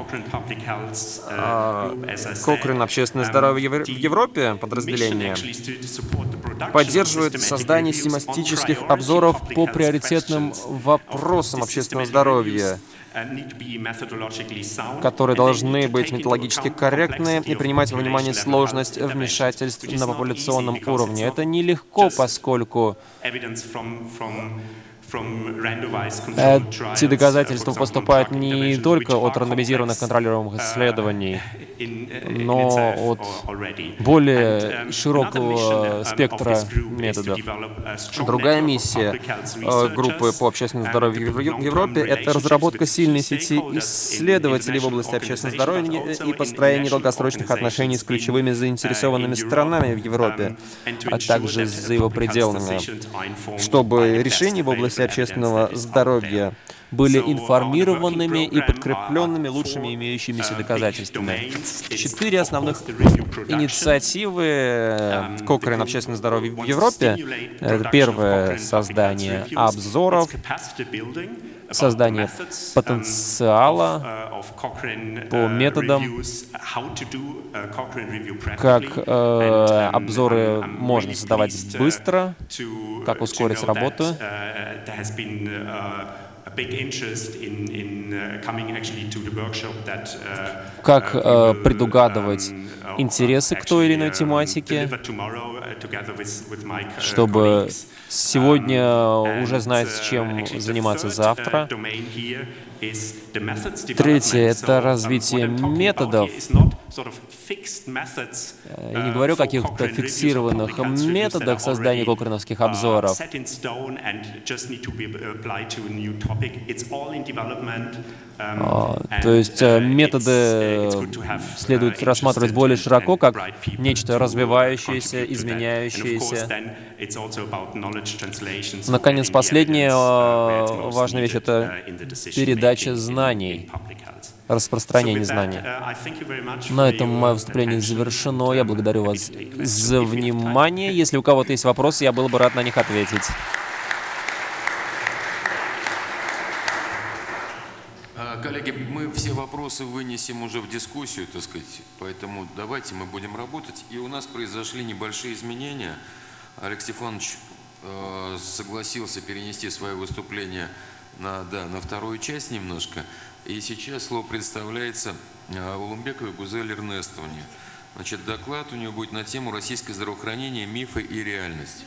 Кохрен общественное здоровье в Европе, подразделение, поддерживает создание систематических обзоров по приоритетным вопросам общественного здоровья, которые должны быть методологически корректны и принимать во внимание сложность вмешательств на популяционном уровне. Это нелегко, поскольку эти доказательства поступают не только от рандомизированных контролируемых исследований, но от более широкого спектра методов. Другая миссия группы по общественному здоровью в Европе — это разработка сильной сети исследователей в области общественного здоровья и построение долгосрочных отношений с ключевыми заинтересованными сторонами в Европе, а также за его пределами, чтобы решения в области общественного здоровья были информированными и подкрепленными лучшими имеющимися доказательствами. Четыре основных инициативы Кохрен общественное здоровье в Европе. Первое — создание обзоров, создание потенциала по методам, как э, обзоры можно создавать быстро, как ускорить работу. Как э, предугадывать интересы к той или иной тематике, чтобы сегодня уже знать, чем заниматься завтра. Третье — это развитие методов. Я не говорю о каких-то фиксированных методах создания кохреновских обзоров. А, то есть методы следует рассматривать более широко, как нечто развивающееся, изменяющееся. Наконец, последняя важная вещь — это передача знаний, распространение знаний. На этом мое выступление завершено. Я благодарю вас за внимание. Если у кого-то есть вопросы, я был бы рад на них ответить. Коллеги, мы все вопросы вынесем уже в дискуссию, так сказать, поэтому давайте мы будем работать. И у нас произошли небольшие изменения. Олег Стефанович э, согласился перенести свое выступление на, да, на вторую часть немножко. И сейчас слово предоставляется э, Улумбековой Гузель Эрнестовне. Значит, доклад у нее будет на тему «Российское здравоохранение. Мифы и реальность».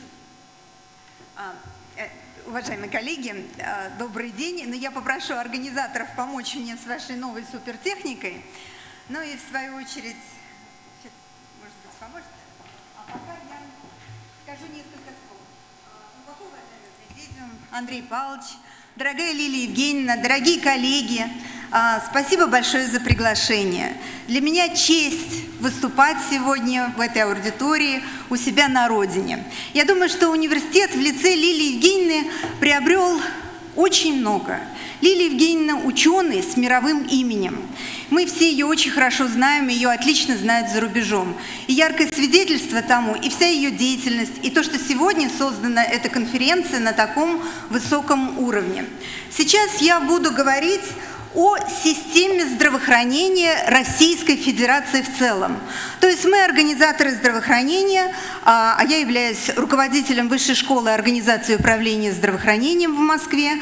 Уважаемые коллеги, добрый день. Но я попрошу организаторов помочь мне с вашей новой супертехникой. Ну и в свою очередь, сейчас, может быть, поможет. А пока я скажу несколько слов. Глубоко уважаемый президиум, Андрей Павлович, дорогая Лилия Евгеньевна, дорогие коллеги, спасибо большое за приглашение. Для меня честь выступать сегодня в этой аудитории у себя на родине. Я думаю, что университет в лице Лилии Евгеньевны приобрел очень много. Лилия Евгеньевна – ученый с мировым именем. Мы все ее очень хорошо знаем, ее отлично знают за рубежом. И яркое свидетельство тому и вся ее деятельность, и то, что сегодня создана эта конференция на таком высоком уровне. Сейчас я буду говорить о системе здравоохранения Российской Федерации в целом. То есть мы организаторы здравоохранения, а я являюсь руководителем Высшей школы организации управления здравоохранением в Москве.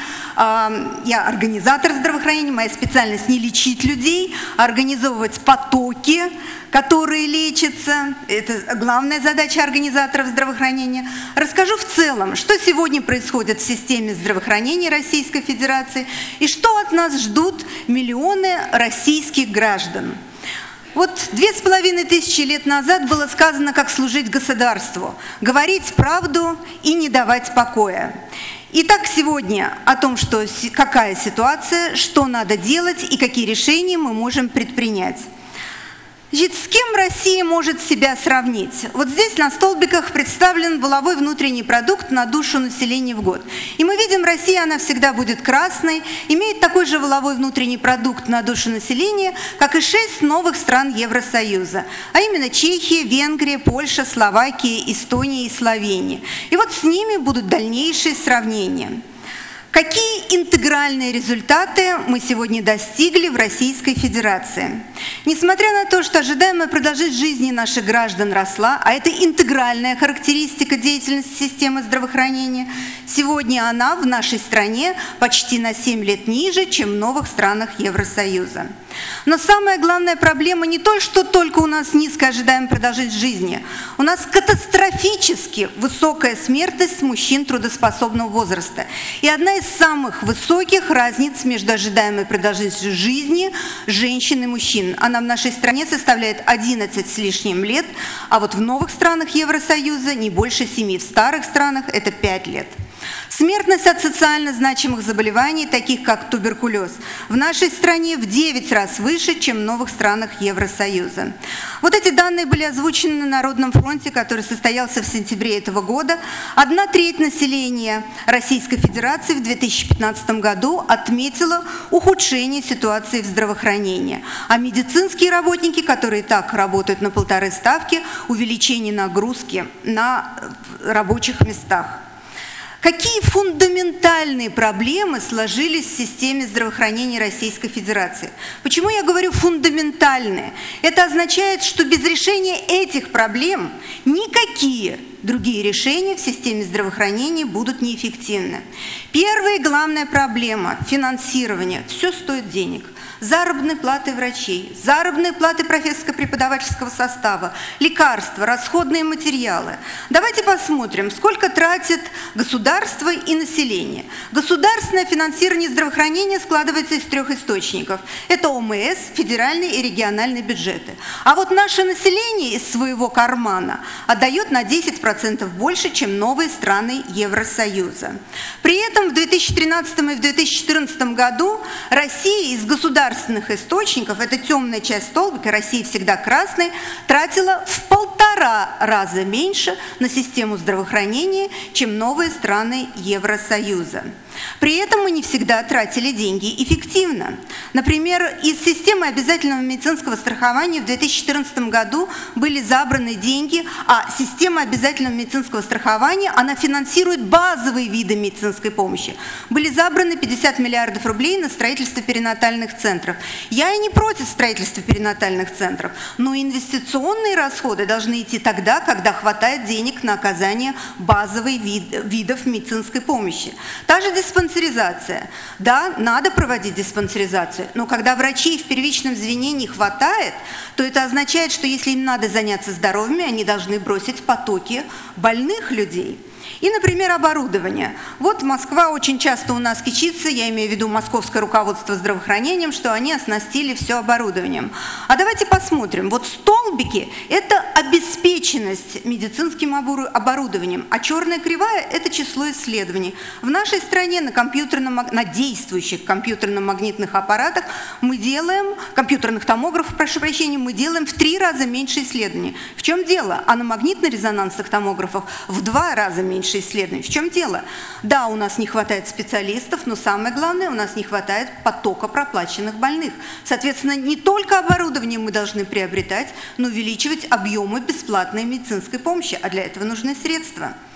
Я организатор здравоохранения, моя специальность не лечить людей, а организовывать потоки, которые лечатся. Это главная задача организаторов здравоохранения. Расскажу в целом, что сегодня происходит в системе здравоохранения Российской Федерации и что от нас ждут миллионы российских граждан. Вот две с половиной тысячи лет назад было сказано, как служить государству, говорить правду и не давать покоя. Итак, сегодня о том, что, какая ситуация, что надо делать и какие решения мы можем предпринять. Значит, с кем Россия может себя сравнить? Вот здесь на столбиках представлен валовой внутренний продукт на душу населения в год. И мы видим, Россия, она всегда будет красной, имеет такой же валовой внутренний продукт на душу населения, как и шесть новых стран Евросоюза, а именно Чехия, Венгрия, Польша, Словакия, Эстония и Словения. И вот с ними будут дальнейшие сравнения. Какие интегральные результаты мы сегодня достигли в Российской Федерации? Несмотря на то, что ожидаемая продолжительность жизни наших граждан росла, а это интегральная характеристика деятельности системы здравоохранения, сегодня она в нашей стране почти на семь лет ниже, чем в новых странах Евросоюза. Но самая главная проблема не то, что только у нас низкая ожидаемая продолжительность жизни, у нас катастрофически высокая смертность мужчин трудоспособного возраста. И одна из самых высоких разниц между ожидаемой продолжительностью жизни женщин и мужчин. Она в нашей стране составляет одиннадцать с лишним лет, а вот в новых странах Евросоюза не больше семи, в старых странах это пять лет. Смертность от социально значимых заболеваний, таких как туберкулез, в нашей стране в девять раз выше, чем в новых странах Евросоюза. Вот эти данные были озвучены на Народном фронте, который состоялся в сентябре этого года. Одна треть населения Российской Федерации в две тысячи пятнадцатом году отметила ухудшение ситуации в здравоохранении. А медицинские работники, которые так работают на полторы ставки, увеличение нагрузки на рабочих местах. Какие фундаментальные проблемы сложились в системе здравоохранения Российской Федерации? Почему я говорю фундаментальные? Это означает, что без решения этих проблем никакие другие решения в системе здравоохранения будут неэффективны. Первая и главная проблема – финансирование. Все стоит денег. Заработные платы врачей, заработные платы профессорско-преподавательского состава, лекарства, расходные материалы. Давайте посмотрим, сколько тратит государство и население. Государственное финансирование здравоохранения складывается из трех источников. Это ОМС, федеральные и региональные бюджеты. А вот наше население из своего кармана отдает на десять процентов больше, чем новые страны Евросоюза. При этом в две тысячи тринадцатом и в две тысячи четырнадцатом году Россия из государственных источников, это темная часть столбика, Россия всегда красной, тратила в полтора раза меньше на систему здравоохранения, чем новые страны Евросоюза. При этом мы не всегда тратили деньги эффективно. Например, из системы обязательного медицинского страхования в две тысячи четырнадцатом году были забраны деньги, а система обязательного медицинского страхования, она финансирует базовые виды медицинской помощи. Были забраны пятьдесят миллиардов рублей на строительство перинатальных центров. Я и не против строительства перинатальных центров, но инвестиционные расходы должны идти тогда, когда хватает денег на оказание базовых вид, видов медицинской помощи. Та же диспансеризация. Да, надо проводить диспансеризацию, но когда врачей в первичном звене не хватает, то это означает, что если им надо заняться здоровьем, они должны бросить потоки больных людей. И, например, оборудование. Вот Москва очень часто у нас кичится, я имею в виду московское руководство здравоохранением, что они оснастили все оборудованием. А давайте посмотрим. Вот столбики – это обеспеченность медицинским оборудованием, а черная кривая – это число исследований. В нашей стране на, компьютерном, на действующих компьютерно-магнитных аппаратах мы делаем, компьютерных томографов, прошу прощения, мы делаем в три раза меньше исследований. В чем дело? А на магнитно-резонансных томографах в два раза меньше исследований. В чем дело? Да, у нас не хватает специалистов, но самое главное, у нас не хватает потока проплаченных больных. Соответственно, не только оборудование мы должны приобретать, но увеличивать объемы бесплатной медицинской помощи, а для этого нужны средства.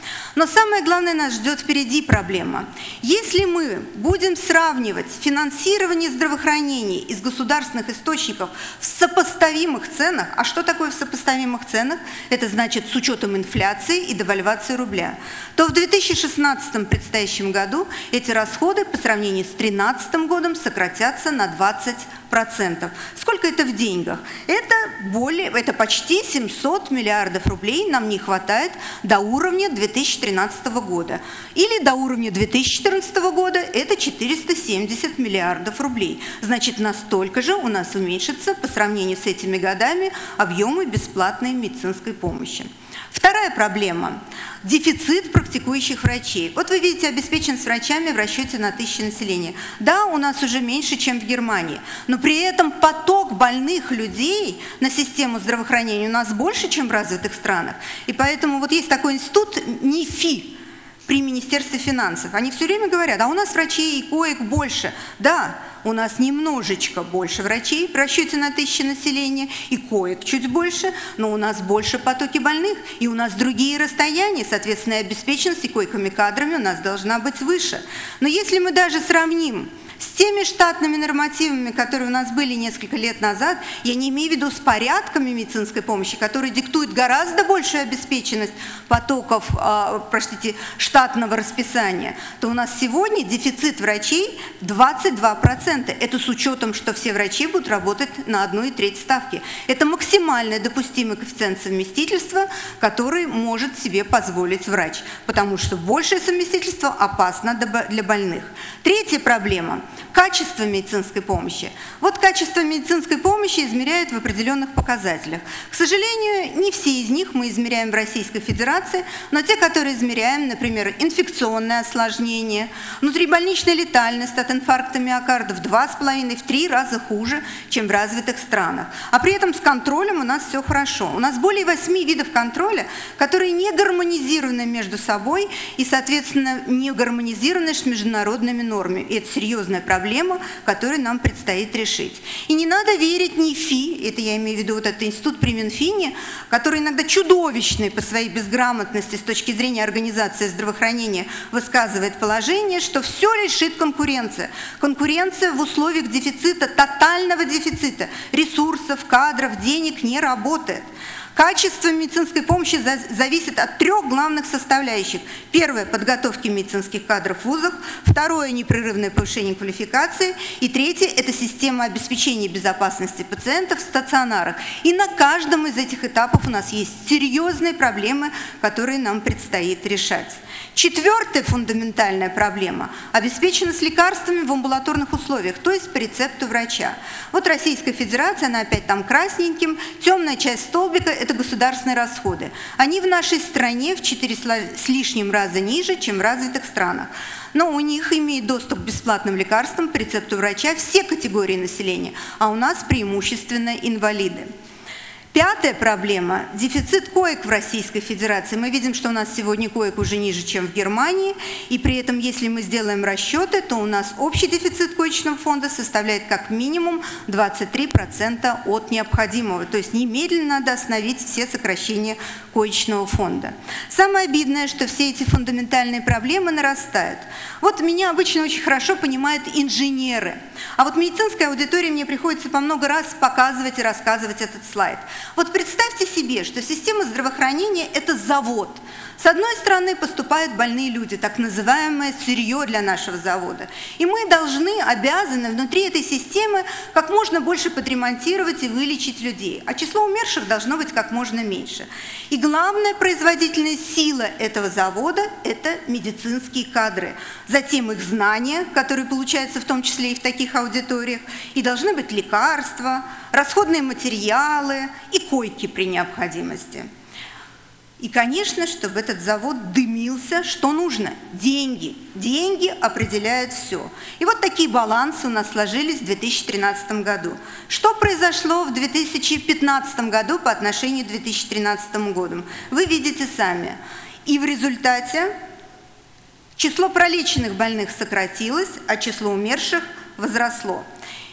Но самое главное, нас ждет впереди проблема. Если мы будем сравнивать финансирование здравоохранения из государственных источников в сопоставимых ценах, а что такое в сопоставимых ценах? Это значит с учетом инфляции и девальвации рубля, то в две тысячи шестнадцатом предстоящем году эти расходы по сравнению с две тысячи тринадцатым годом сократятся на двадцать процентов. Сколько это в деньгах? Это, более, это почти семьсот миллиардов рублей нам не хватает до уровня две тысячи тринадцатого года. Или до уровня две тысячи четырнадцатого года это четыреста семьдесят миллиардов рублей. Значит, настолько же у нас уменьшится по сравнению с этими годами объемы бесплатной медицинской помощи. Вторая проблема – дефицит практикующих врачей. Вот вы видите обеспеченность врачами в расчете на тысячу населения. Да, у нас уже меньше, чем в Германии, но при этом поток больных людей на систему здравоохранения у нас больше, чем в развитых странах. И поэтому вот есть такой институт НИФИ при Министерстве финансов. Они все время говорят, а у нас врачей и коек больше. Да, у нас немножечко больше врачей в расчете на тысячу населения, и коек чуть больше, но у нас больше потоки больных, и у нас другие расстояния, соответственно, обеспеченность койками кадрами у нас должна быть выше. Но если мы даже сравним с теми штатными нормативами, которые у нас были несколько лет назад, я не имею в виду с порядками медицинской помощи, которые диктуют гораздо большую обеспеченность потоков, э, простите, штатного расписания, то у нас сегодня дефицит врачей двадцать два процента. Это с учетом, что все врачи будут работать на одну и треть ставки. Это максимальный допустимый коэффициент совместительства, который может себе позволить врач, потому что большее совместительство опасно для больных. Третья проблема – качество медицинской помощи. Вот качество медицинской помощи измеряют в определенных показателях. К сожалению, не все из них мы измеряем в Российской Федерации, но те, которые измеряем, например, инфекционное осложнение, внутрибольничная летальность от инфаркта миокарда в два с половиной, в три раза хуже, чем в развитых странах. А при этом с контролем у нас все хорошо. У нас более восьми видов контроля, которые не гармонизированы между собой и, соответственно, не гармонизированы с международными нормами. И это серьезная проблема, которую нам предстоит решить. И не надо верить НИФИ, это я имею в виду вот этот институт при Минфине, который иногда чудовищный по своей безграмотности с точки зрения организации здравоохранения высказывает положение, что все решит конкуренция. Конкуренция в условиях дефицита, тотального дефицита ресурсов, кадров, денег не работает. Качество медицинской помощи зависит от трех главных составляющих. Первое – подготовки медицинских кадров в вузах. Второе – непрерывное повышение квалификации. И третье – это система обеспечения безопасности пациентов в стационарах. И на каждом из этих этапов у нас есть серьезные проблемы, которые нам предстоит решать. Четвертая фундаментальная проблема – обеспеченность лекарствами в амбулаторных условиях, то есть по рецепту врача. Вот Российская Федерация, она опять там красненьким, темная часть столбика – это государственные расходы. Они в нашей стране в четыре с лишним раза ниже, чем в развитых странах. Но у них имеют доступ к бесплатным лекарствам по рецепту врача все категории населения, а у нас преимущественно инвалиды. Пятая проблема – дефицит коек в Российской Федерации. Мы видим, что у нас сегодня коек уже ниже, чем в Германии, и при этом, если мы сделаем расчеты, то у нас общий дефицит коечного фонда составляет как минимум двадцать три процента от необходимого. То есть немедленно надо остановить все сокращения коечного фонда. Самое обидное, что все эти фундаментальные проблемы нарастают. Вот меня обычно очень хорошо понимают инженеры, а вот медицинской аудитории мне приходится по много раз показывать и рассказывать этот слайд. Вот представьте себе, что система здравоохранения – это завод. С одной стороны поступают больные люди, так называемое сырье для нашего завода. И мы должны, обязаны внутри этой системы как можно больше подремонтировать и вылечить людей. А число умерших должно быть как можно меньше. И главная производительная сила этого завода – это медицинские кадры. Затем их знания, которые получаются в том числе и в таких аудиториях. И должны быть лекарства, расходные материалы и койки при необходимости. И, конечно, чтобы этот завод дымился, что нужно? Деньги. Деньги определяют все. И вот такие балансы у нас сложились в две тысячи тринадцатом году. Что произошло в две тысячи пятнадцатом году по отношению к две тысячи тринадцатому году? Вы видите сами. И в результате число пролеченных больных сократилось, а число умерших возросло.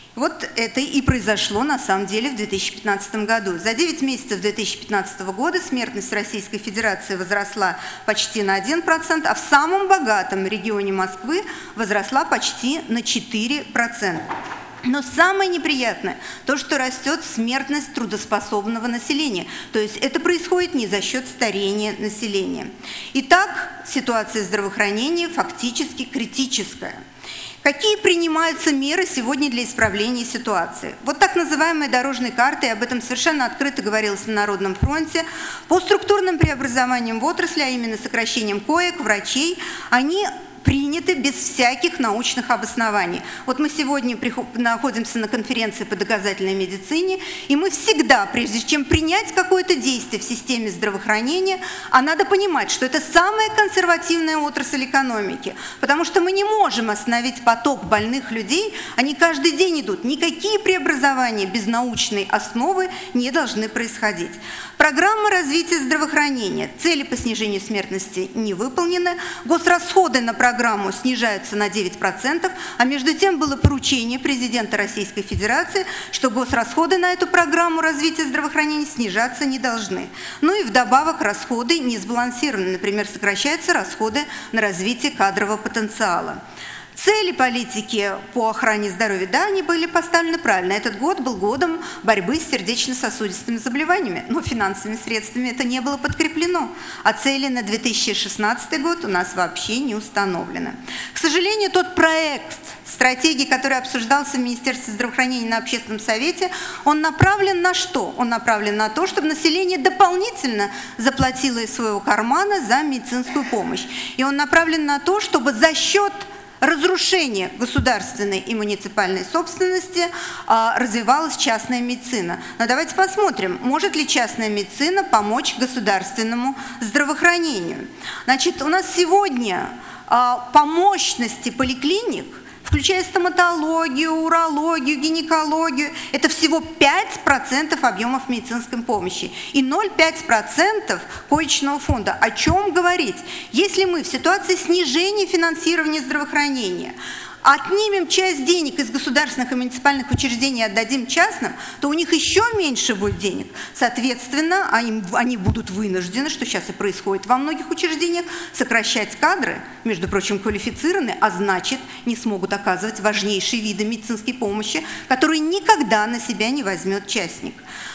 Вот это и произошло на самом деле в две тысячи пятнадцатом году. За девять месяцев две тысячи пятнадцатого года смертность в Российской Федерации возросла почти на один процент, а в самом богатом регионе Москвы возросла почти на четыре процента. Но самое неприятное – то, что растет смертность трудоспособного населения. То есть это происходит не за счет старения населения. Итак, ситуация здравоохранения фактически критическая. Какие принимаются меры сегодня для исправления ситуации? Вот так называемые дорожные карты, и об этом совершенно открыто говорилось на Народном фронте, по структурным преобразованиям в отрасли, а именно сокращением коек, врачей, они приняты без всяких научных обоснований. Вот мы сегодня находимся на конференции по доказательной медицине, и мы всегда, прежде чем принять какое-то действие в системе здравоохранения, а надо понимать, что это самая консервативная отрасль экономики, потому что мы не можем остановить поток больных людей, они каждый день идут. Никакие преобразования без научной основы не должны происходить. Программа развития здравоохранения. Цели по снижению смертности не выполнены. Госрасходы на программу снижаются на девять процентов, а между тем было поручение президента Российской Федерации, что госрасходы на эту программу развития здравоохранения снижаться не должны. Ну и вдобавок расходы не сбалансированы. Например, сокращаются расходы на развитие кадрового потенциала. Цели политики по охране здоровья, да, они были поставлены правильно. Этот год был годом борьбы с сердечно-сосудистыми заболеваниями, но финансовыми средствами это не было подкреплено. А цели на две тысячи шестнадцатый год у нас вообще не установлены. К сожалению, тот проект стратегии, который обсуждался в Министерстве здравоохранения на Общественном совете, он направлен на что? Он направлен на то, чтобы население дополнительно заплатило из своего кармана за медицинскую помощь. И он направлен на то, чтобы за счет разрушение государственной и муниципальной собственности а, развивалась частная медицина. Но давайте посмотрим, может ли частная медицина помочь государственному здравоохранению. Значит, у нас сегодня а, по мощности поликлиник, включая стоматологию, урологию, гинекологию, это всего пять процентов объемов медицинской помощи и ноль целых пять десятых процента коечного фонда. О чем говорить? Если мы в ситуации снижения финансирования здравоохранения отнимем часть денег из государственных и муниципальных учреждений и отдадим частным, то у них еще меньше будет денег. Соответственно, они, они будут вынуждены, что сейчас и происходит во многих учреждениях, сокращать кадры, между прочим, квалифицированные, а значит, не смогут оказывать важнейшие виды медицинской помощи, которые никогда на себя не возьмет частник.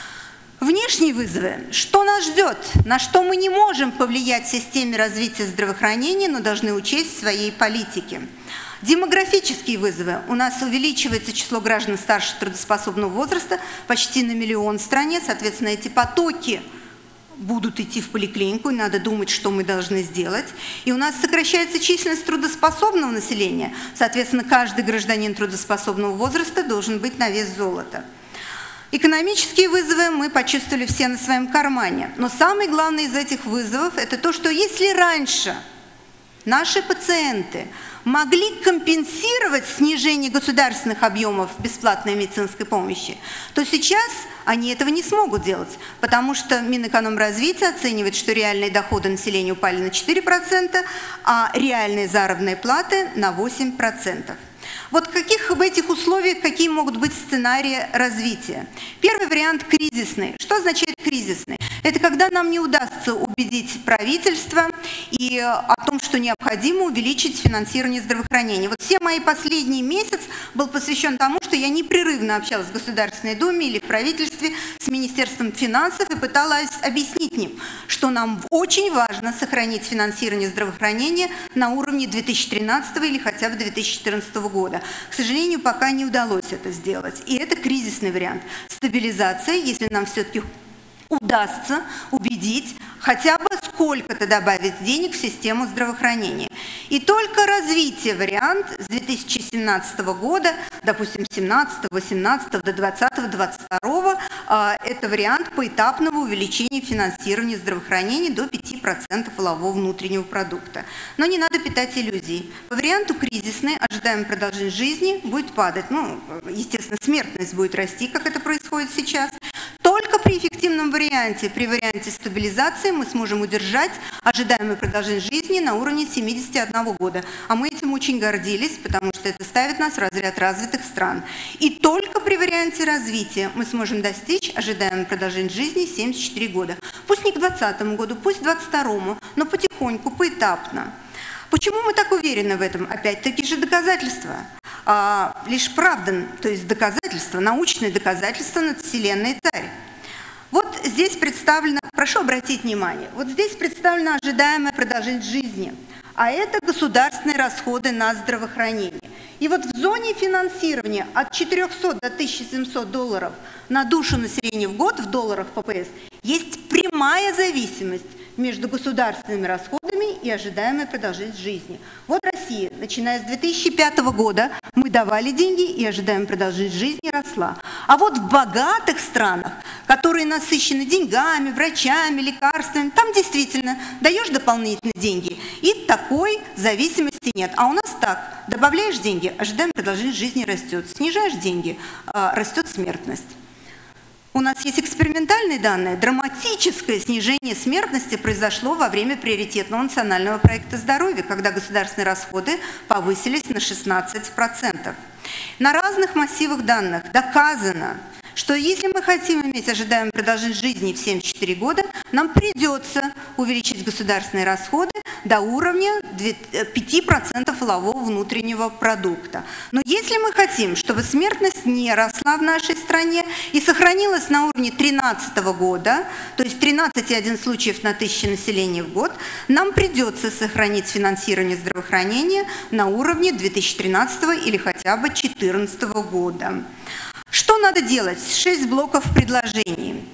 Внешние вызовы. Что нас ждет? На что мы не можем повлиять в системе развития здравоохранения, но должны учесть в своей политике. Демографические вызовы. У нас увеличивается число граждан старше трудоспособного возраста почти на миллион в стране. Соответственно, эти потоки будут идти в поликлинику, и надо думать, что мы должны сделать. И у нас сокращается численность трудоспособного населения. Соответственно, каждый гражданин трудоспособного возраста должен быть на вес золота. Экономические вызовы мы почувствовали все на своем кармане. Но самый главный из этих вызовов – это то, что если раньше наши пациенты могли компенсировать снижение государственных объемов бесплатной медицинской помощи, то сейчас они этого не смогут делать, потому что Минэкономразвития оценивает, что реальные доходы населения упали на четыре процента, а реальные заработные платы на восемь процентов. Вот в каких в этих условиях, какие могут быть сценарии развития? Первый вариант – кризисный. Что означает кризисный? Это когда нам не удастся убедить правительство и о том, что необходимо увеличить финансирование здравоохранения. Вот все мои последние месяцы был посвящен тому, что я непрерывно общалась в Государственной Думе или в правительстве с Министерством финансов и пыталась объяснить им, что нам очень важно сохранить финансирование здравоохранения на уровне две тысячи тринадцатого или хотя бы две тысячи четырнадцатого года. К сожалению, пока не удалось это сделать. И это кризисный вариант. Стабилизация, если нам все-таки удастся убедить хотя бы сколько-то добавить денег в систему здравоохранения. И только развитие вариант с две тысячи семнадцатого года, допустим, семнадцатого, восемнадцатого до двадцатого, двадцать второго, это вариант поэтапного увеличения финансирования здравоохранения до пяти процентов валового внутреннего продукта. Но не надо питать иллюзий. По варианту кризисный ожидаемая продолжительность жизни будет падать. Ну, естественно, смертность будет расти, как это происходит сейчас. Только при эффективном варианте, при варианте стабилизации мы сможем удержать ожидаемую продолжительность жизни на уровне семидесяти одного года. А мы этим этим очень гордились, потому что это ставит нас в разряд развитых стран. И только при варианте развития мы сможем достичь ожидаемой продолжительности жизни семьдесят четыре года. Пусть не к двадцатому году, пусть к двадцать второму, но потихоньку, поэтапно. Почему мы так уверены в этом? Опять-таки же доказательства. А, лишь правда, то есть доказательства, научные доказательства над Вселенной царь. Вот здесь представлено, прошу обратить внимание, вот здесь представлена ожидаемая продолжительность жизни, а это государственные расходы на здравоохранение. И вот в зоне финансирования от четырёхсот до тысячи семисот долларов на душу населения в год в долларах ППС есть прямая зависимость между государственными расходами и ожидаемой продолжительностью жизни. Вот Россия, начиная с две тысячи пятого года, мы давали деньги, и ожидаемая продолжительность жизни росла. А вот в богатых странах, которые насыщены деньгами, врачами, лекарствами, там действительно даешь дополнительные деньги, и такой зависимости нет. А у нас так, добавляешь деньги, ожидаемая продолжительность жизни растет, снижаешь деньги, растет смертность. У нас есть экспериментальные данные. Драматическое снижение смертности произошло во время приоритетного национального проекта здоровья, когда государственные расходы повысились на шестнадцать процентов. На разных массивах данных доказано, что если мы хотим иметь ожидаемую продолжительность жизни в семьдесят четыре года, нам придется увеличить государственные расходы до уровня пяти процентов валового внутреннего продукта. Но если мы хотим, чтобы смертность не росла в нашей стране и сохранилась на уровне две тысячи тринадцатого года, то есть тринадцать целых одна десятая случаев на тысячу населения в год, нам придется сохранить финансирование здравоохранения на уровне две тысячи тринадцатого или хотя бы две тысячи четырнадцатого года. Что надо делать? Шесть блоков предложений,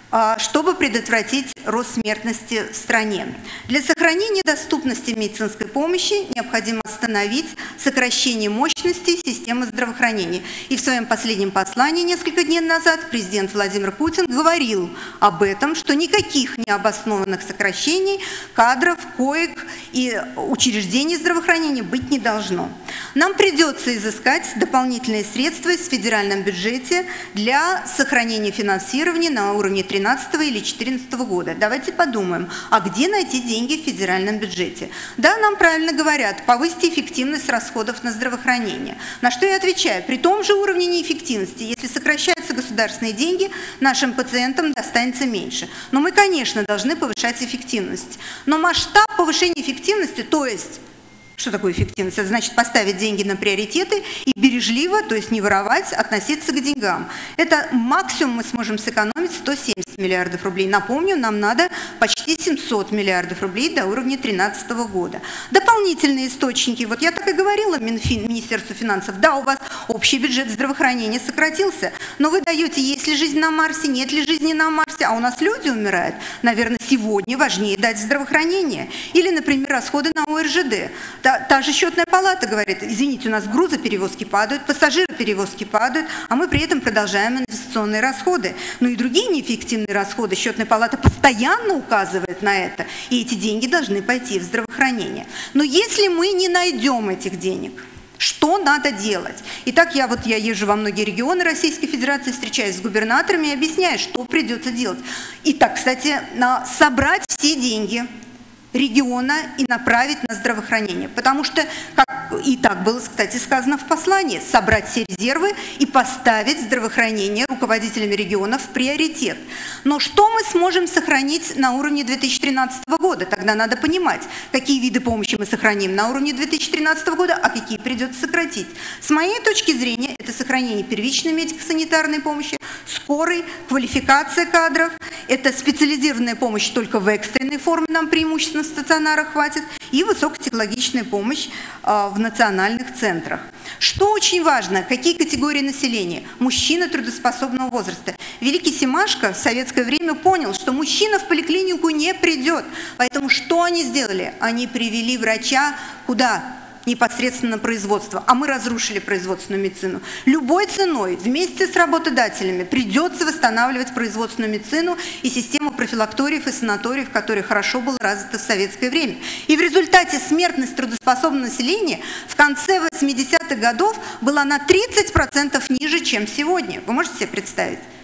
чтобы предотвратить рост смертности в стране. Для сохранения доступности медицинской помощи необходимо остановить сокращение мощности системы здравоохранения. И в своем последнем послании несколько дней назад президент Владимир Путин говорил об этом, что никаких необоснованных сокращений кадров, коек и учреждений здравоохранения быть не должно. Нам придется изыскать дополнительные средства из федеральном бюджете для сохранения финансирования на уровне две тысячи тринадцатого или две тысячи четырнадцатого года. Давайте подумаем, а где найти деньги в федеральном бюджете? Да, нам правильно говорят, повысьте эффективность расходов на здравоохранение. На что я отвечаю, при том же уровне неэффективности, если сокращаются государственные деньги, нашим пациентам достанется меньше. Но мы, конечно, должны повышать эффективность. Но масштаб повышения эффективности, то есть... Что такое эффективность? Это значит поставить деньги на приоритеты и бережливо, то есть не воровать, относиться к деньгам. Это максимум мы сможем сэкономить сто семьдесят миллиардов рублей. Напомню, нам надо почти семьсот миллиардов рублей до уровня две тысячи тринадцатого года. Дополнительные источники. Вот я так и говорила Минфин, Министерству финансов. Да, у вас общий бюджет здравоохранения сократился, но вы даете, есть ли жизнь на Марсе, нет ли жизни на Марсе, а у нас люди умирают. Наверное, сегодня важнее дать здравоохранение. Или, например, расходы на О Эр Жэ Дэ. Та, та же счетная палата говорит, извините, у нас грузоперевозки падают, пассажироперевозки падают, а мы при этом продолжаем инвестиционные расходы. Ну и другие неэффективные расходы. Счетная палата постоянно указывает на это, и эти деньги должны пойти в здравоохранение. Но если мы не найдем этих денег, что надо делать? Итак, я вот я езжу во многие регионы Российской Федерации, встречаюсь с губернаторами и объясняю, что придется делать. Итак, кстати, на, собрать все деньги региона и направить на здравоохранение. Потому что, как и так было, кстати, сказано в послании, собрать все резервы и поставить здравоохранение руководителями регионов в приоритет. Но что мы сможем сохранить на уровне две тысячи тринадцатого года? Тогда надо понимать, какие виды помощи мы сохраним на уровне две тысячи тринадцатого года, а какие придется сократить. С моей точки зрения, это сохранение первичной медико-санитарной помощи, скорой, квалификация кадров, это специализированная помощь только в экстренной форме, нам преимущественно в стационарах хватит, и высокотехнологичная помощь э, в национальных центрах. Что очень важно, какие категории населения? Мужчины трудоспособного возраста. Великий Семашко в советское время понял, что мужчина в поликлинику не придет. Поэтому что они сделали? Они привели врача куда? Непосредственно на производство, а мы разрушили производственную медицину. Любой ценой вместе с работодателями придется восстанавливать производственную медицину и систему профилакториев и санаториев, которые хорошо было развиты в советское время. И в результате смертность трудоспособного населения в конце восьмидесятых годов была на тридцать процентов ниже, чем сегодня. Вы можете себе представить?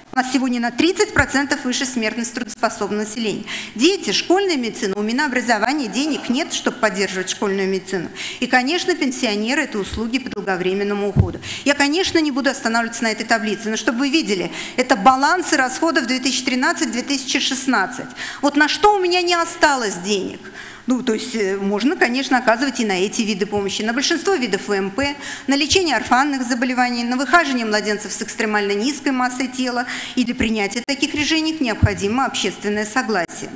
У нас сегодня на тридцать процентов выше смертность трудоспособного населения. Дети, школьная медицина, у Минобразования денег нет, чтобы поддерживать школьную медицину. И, конечно, пенсионеры – это услуги по долговременному уходу. Я, конечно, не буду останавливаться на этой таблице, но чтобы вы видели, это балансы расходов две тысячи тринадцатый — две тысячи шестнадцатый. Вот на что у меня не осталось денег? Ну, то есть можно, конечно, оказывать и на эти виды помощи, на большинство видов ВМП, на лечение орфанных заболеваний, на выхаживание младенцев с экстремально низкой массой тела, и для принятия таких решений необходимо общественное согласие.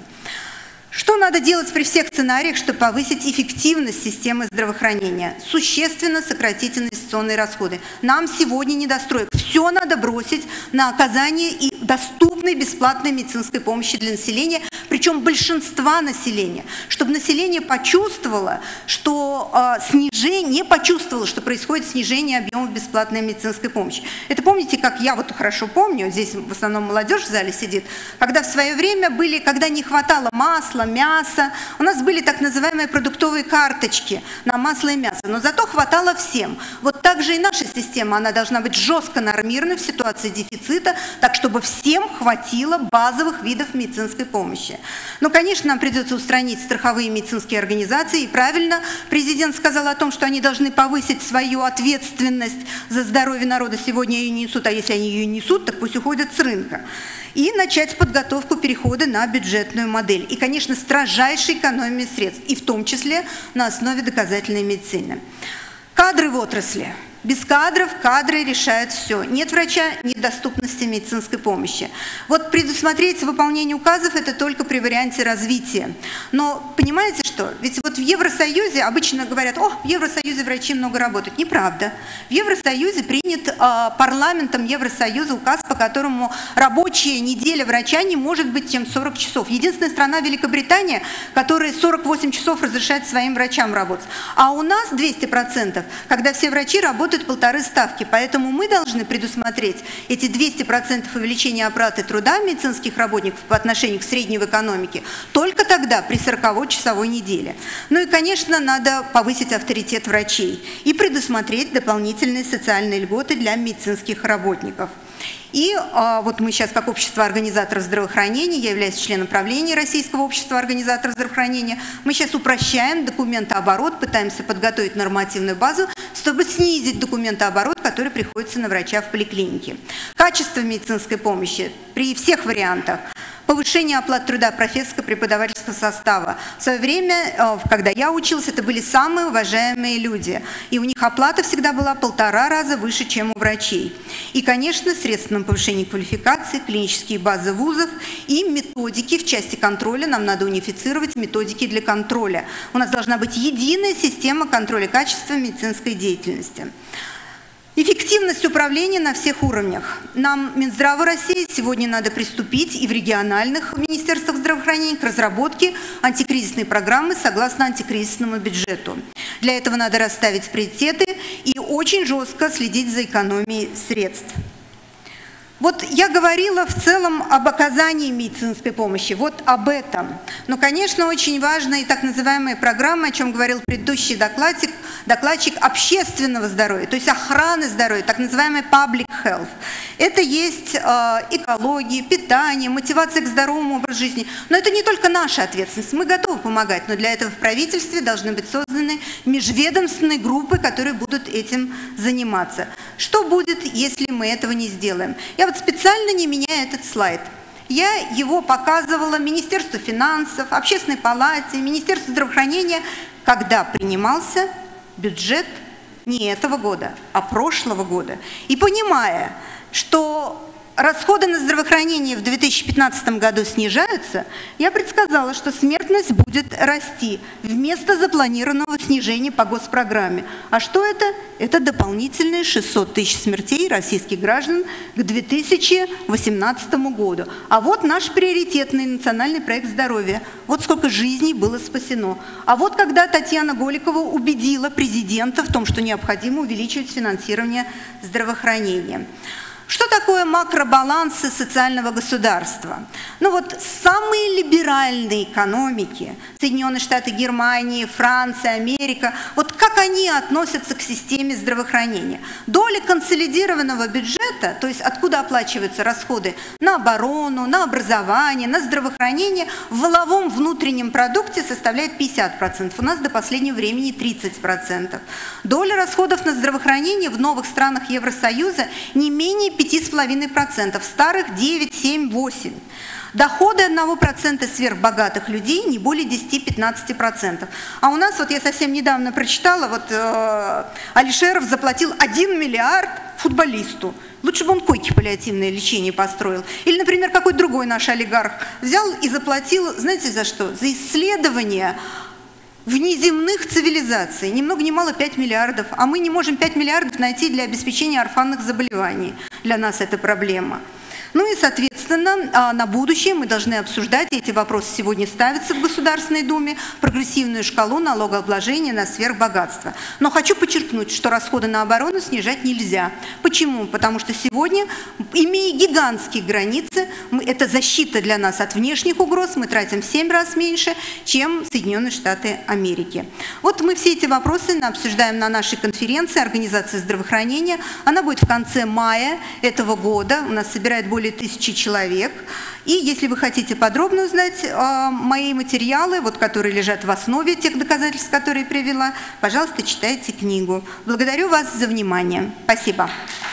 Что надо делать при всех сценариях, чтобы повысить эффективность системы здравоохранения? Существенно сократить инвестиционные расходы. Нам сегодня не достроек. Все надо бросить на оказание и доступной бесплатной медицинской помощи для населения, причем большинства населения, чтобы население почувствовало, что э, снижение, не почувствовало, что происходит снижение объемов бесплатной медицинской помощи. Это помните, как я вот хорошо помню, здесь в основном молодежь в зале сидит, когда в свое время были, когда не хватало масла, мяса, у нас были так называемые продуктовые карточки на масло и мясо, но зато хватало всем. Вот так же и наша система, она должна быть жестко нормирована в ситуации дефицита, так чтобы всем хватило базовых видов медицинской помощи. Ну, конечно, нам придется устранить страховые медицинские организации, и правильно президент сказал о том, что они должны повысить свою ответственность за здоровье народа. Сегодня ее не несут, а если они ее несут, так пусть уходят с рынка. И начать подготовку перехода на бюджетную модель. И, конечно, строжайшей экономии средств, и в том числе на основе доказательной медицины. Кадры в отрасли. Без кадров кадры решают все. Нет врача, нет доступности медицинской помощи. Вот предусмотреть выполнение указов – это только при варианте развития. Но понимаете что? Ведь вот в Евросоюзе обычно говорят, о, в Евросоюзе врачи много работают. Неправда. В Евросоюзе принят э, парламентом Евросоюза указ, по которому рабочая неделя врача не может быть чем сорок часов. Единственная страна Великобритания, которая сорок восемь часов разрешает своим врачам работать. А у нас двести процентов, когда все врачи работают полторы ставки. Поэтому мы должны предусмотреть эти двести процентов увеличения оплаты труда медицинских работников по отношению к средней в экономике только тогда, при сороковой-часовой неделе. Ну и, конечно, надо повысить авторитет врачей и предусмотреть дополнительные социальные льготы для медицинских работников. И а, вот мы сейчас, как общество организаторов здравоохранения, я являюсь членом правления Российского общества организаторов здравоохранения, мы сейчас упрощаем документооборот, пытаемся подготовить нормативную базу, чтобы снизить документооборот, который приходится на врача в поликлинике. Качество медицинской помощи при всех вариантах. Повышение оплаты труда профессорско-преподавательского состава. В свое время, когда я училась, это были самые уважаемые люди. И у них оплата всегда была полтора раза выше, чем у врачей. И, конечно, средства на повышение квалификации, клинические базы вузов и методики в части контроля. Нам надо унифицировать методики для контроля. У нас должна быть единая система контроля качества медицинской деятельности. Эффективность управления на всех уровнях. Нам, Минздраву России, сегодня надо приступить и в региональных министерствах здравоохранения к разработке антикризисной программы согласно антикризисному бюджету. Для этого надо расставить приоритеты и очень жестко следить за экономией средств. Вот я говорила в целом об оказании медицинской помощи, вот об этом. Но, конечно, очень важна и так называемая программа, о чем говорил предыдущий докладчик, докладчик общественного здоровья, то есть охраны здоровья, так называемый public health. Это есть э, экология, питание, мотивация к здоровому образу жизни. Но это не только наша ответственность, мы готовы помогать, но для этого в правительстве должны быть созданы межведомственные группы, которые будут этим заниматься. Что будет, если мы этого не сделаем? Я вот специально не меняю этот слайд. Я его показывала Министерству финансов, Общественной палате, Министерству здравоохранения, когда принимался бюджет не этого года, а прошлого года. И понимая, что расходы на здравоохранение в две тысячи пятнадцатом году снижаются, я предсказала, что смертность будет расти вместо запланированного снижения по госпрограмме. А что это? Это дополнительные шестьсот тысяч смертей российских граждан к две тысячи восемнадцатому году. А вот наш приоритетный национальный проект здоровья. Вот сколько жизней было спасено. А вот когда Татьяна Голикова убедила президента в том, что необходимо увеличивать финансирование здравоохранения. Что такое макробалансы социального государства? Ну вот самые либеральные экономики, Соединенные Штаты, Германия, Франция, Америка, вот как они относятся к системе здравоохранения? Доля консолидированного бюджета, то есть откуда оплачиваются расходы на оборону, на образование, на здравоохранение, в валовом внутреннем продукте составляет пятьдесят процентов. У нас до последнего времени тридцать процентов. Доля расходов на здравоохранение в новых странах Евросоюза не менее пяти с половиной процентов, в старых девять, семь, восемь. Доходы одного процента сверхбогатых людей не более десяти-пятнадцати процентов. А у нас, вот я совсем недавно прочитала, вот э, Алишеров заплатил один миллиард футболисту. Лучше бы он койки паллиативное лечение построил. Или, например, какой другой наш олигарх взял и заплатил, знаете за что? За исследование внеземных цивилизаций. Ни много ни мало пять миллиардов. А мы не можем пять миллиардов найти для обеспечения орфанных заболеваний. Для нас это проблема. Ну и, соответственно, на будущее мы должны обсуждать, и эти вопросы сегодня ставятся в Государственной Думе, прогрессивную шкалу налогообложения на сверхбогатство. Но хочу подчеркнуть, что расходы на оборону снижать нельзя. Почему? Потому что сегодня, имея гигантские границы, это защита для нас от внешних угроз, мы тратим в семь раз меньше, чем Соединенные Штаты Америки. Вот мы все эти вопросы обсуждаем на нашей конференции Организации здравоохранения. Она будет в конце мая этого года. У нас собирает более тысячи человек. И если вы хотите подробно узнать э, мои материалы, вот, которые лежат в основе тех доказательств, которые я привела, пожалуйста, читайте книгу. Благодарю вас за внимание. Спасибо.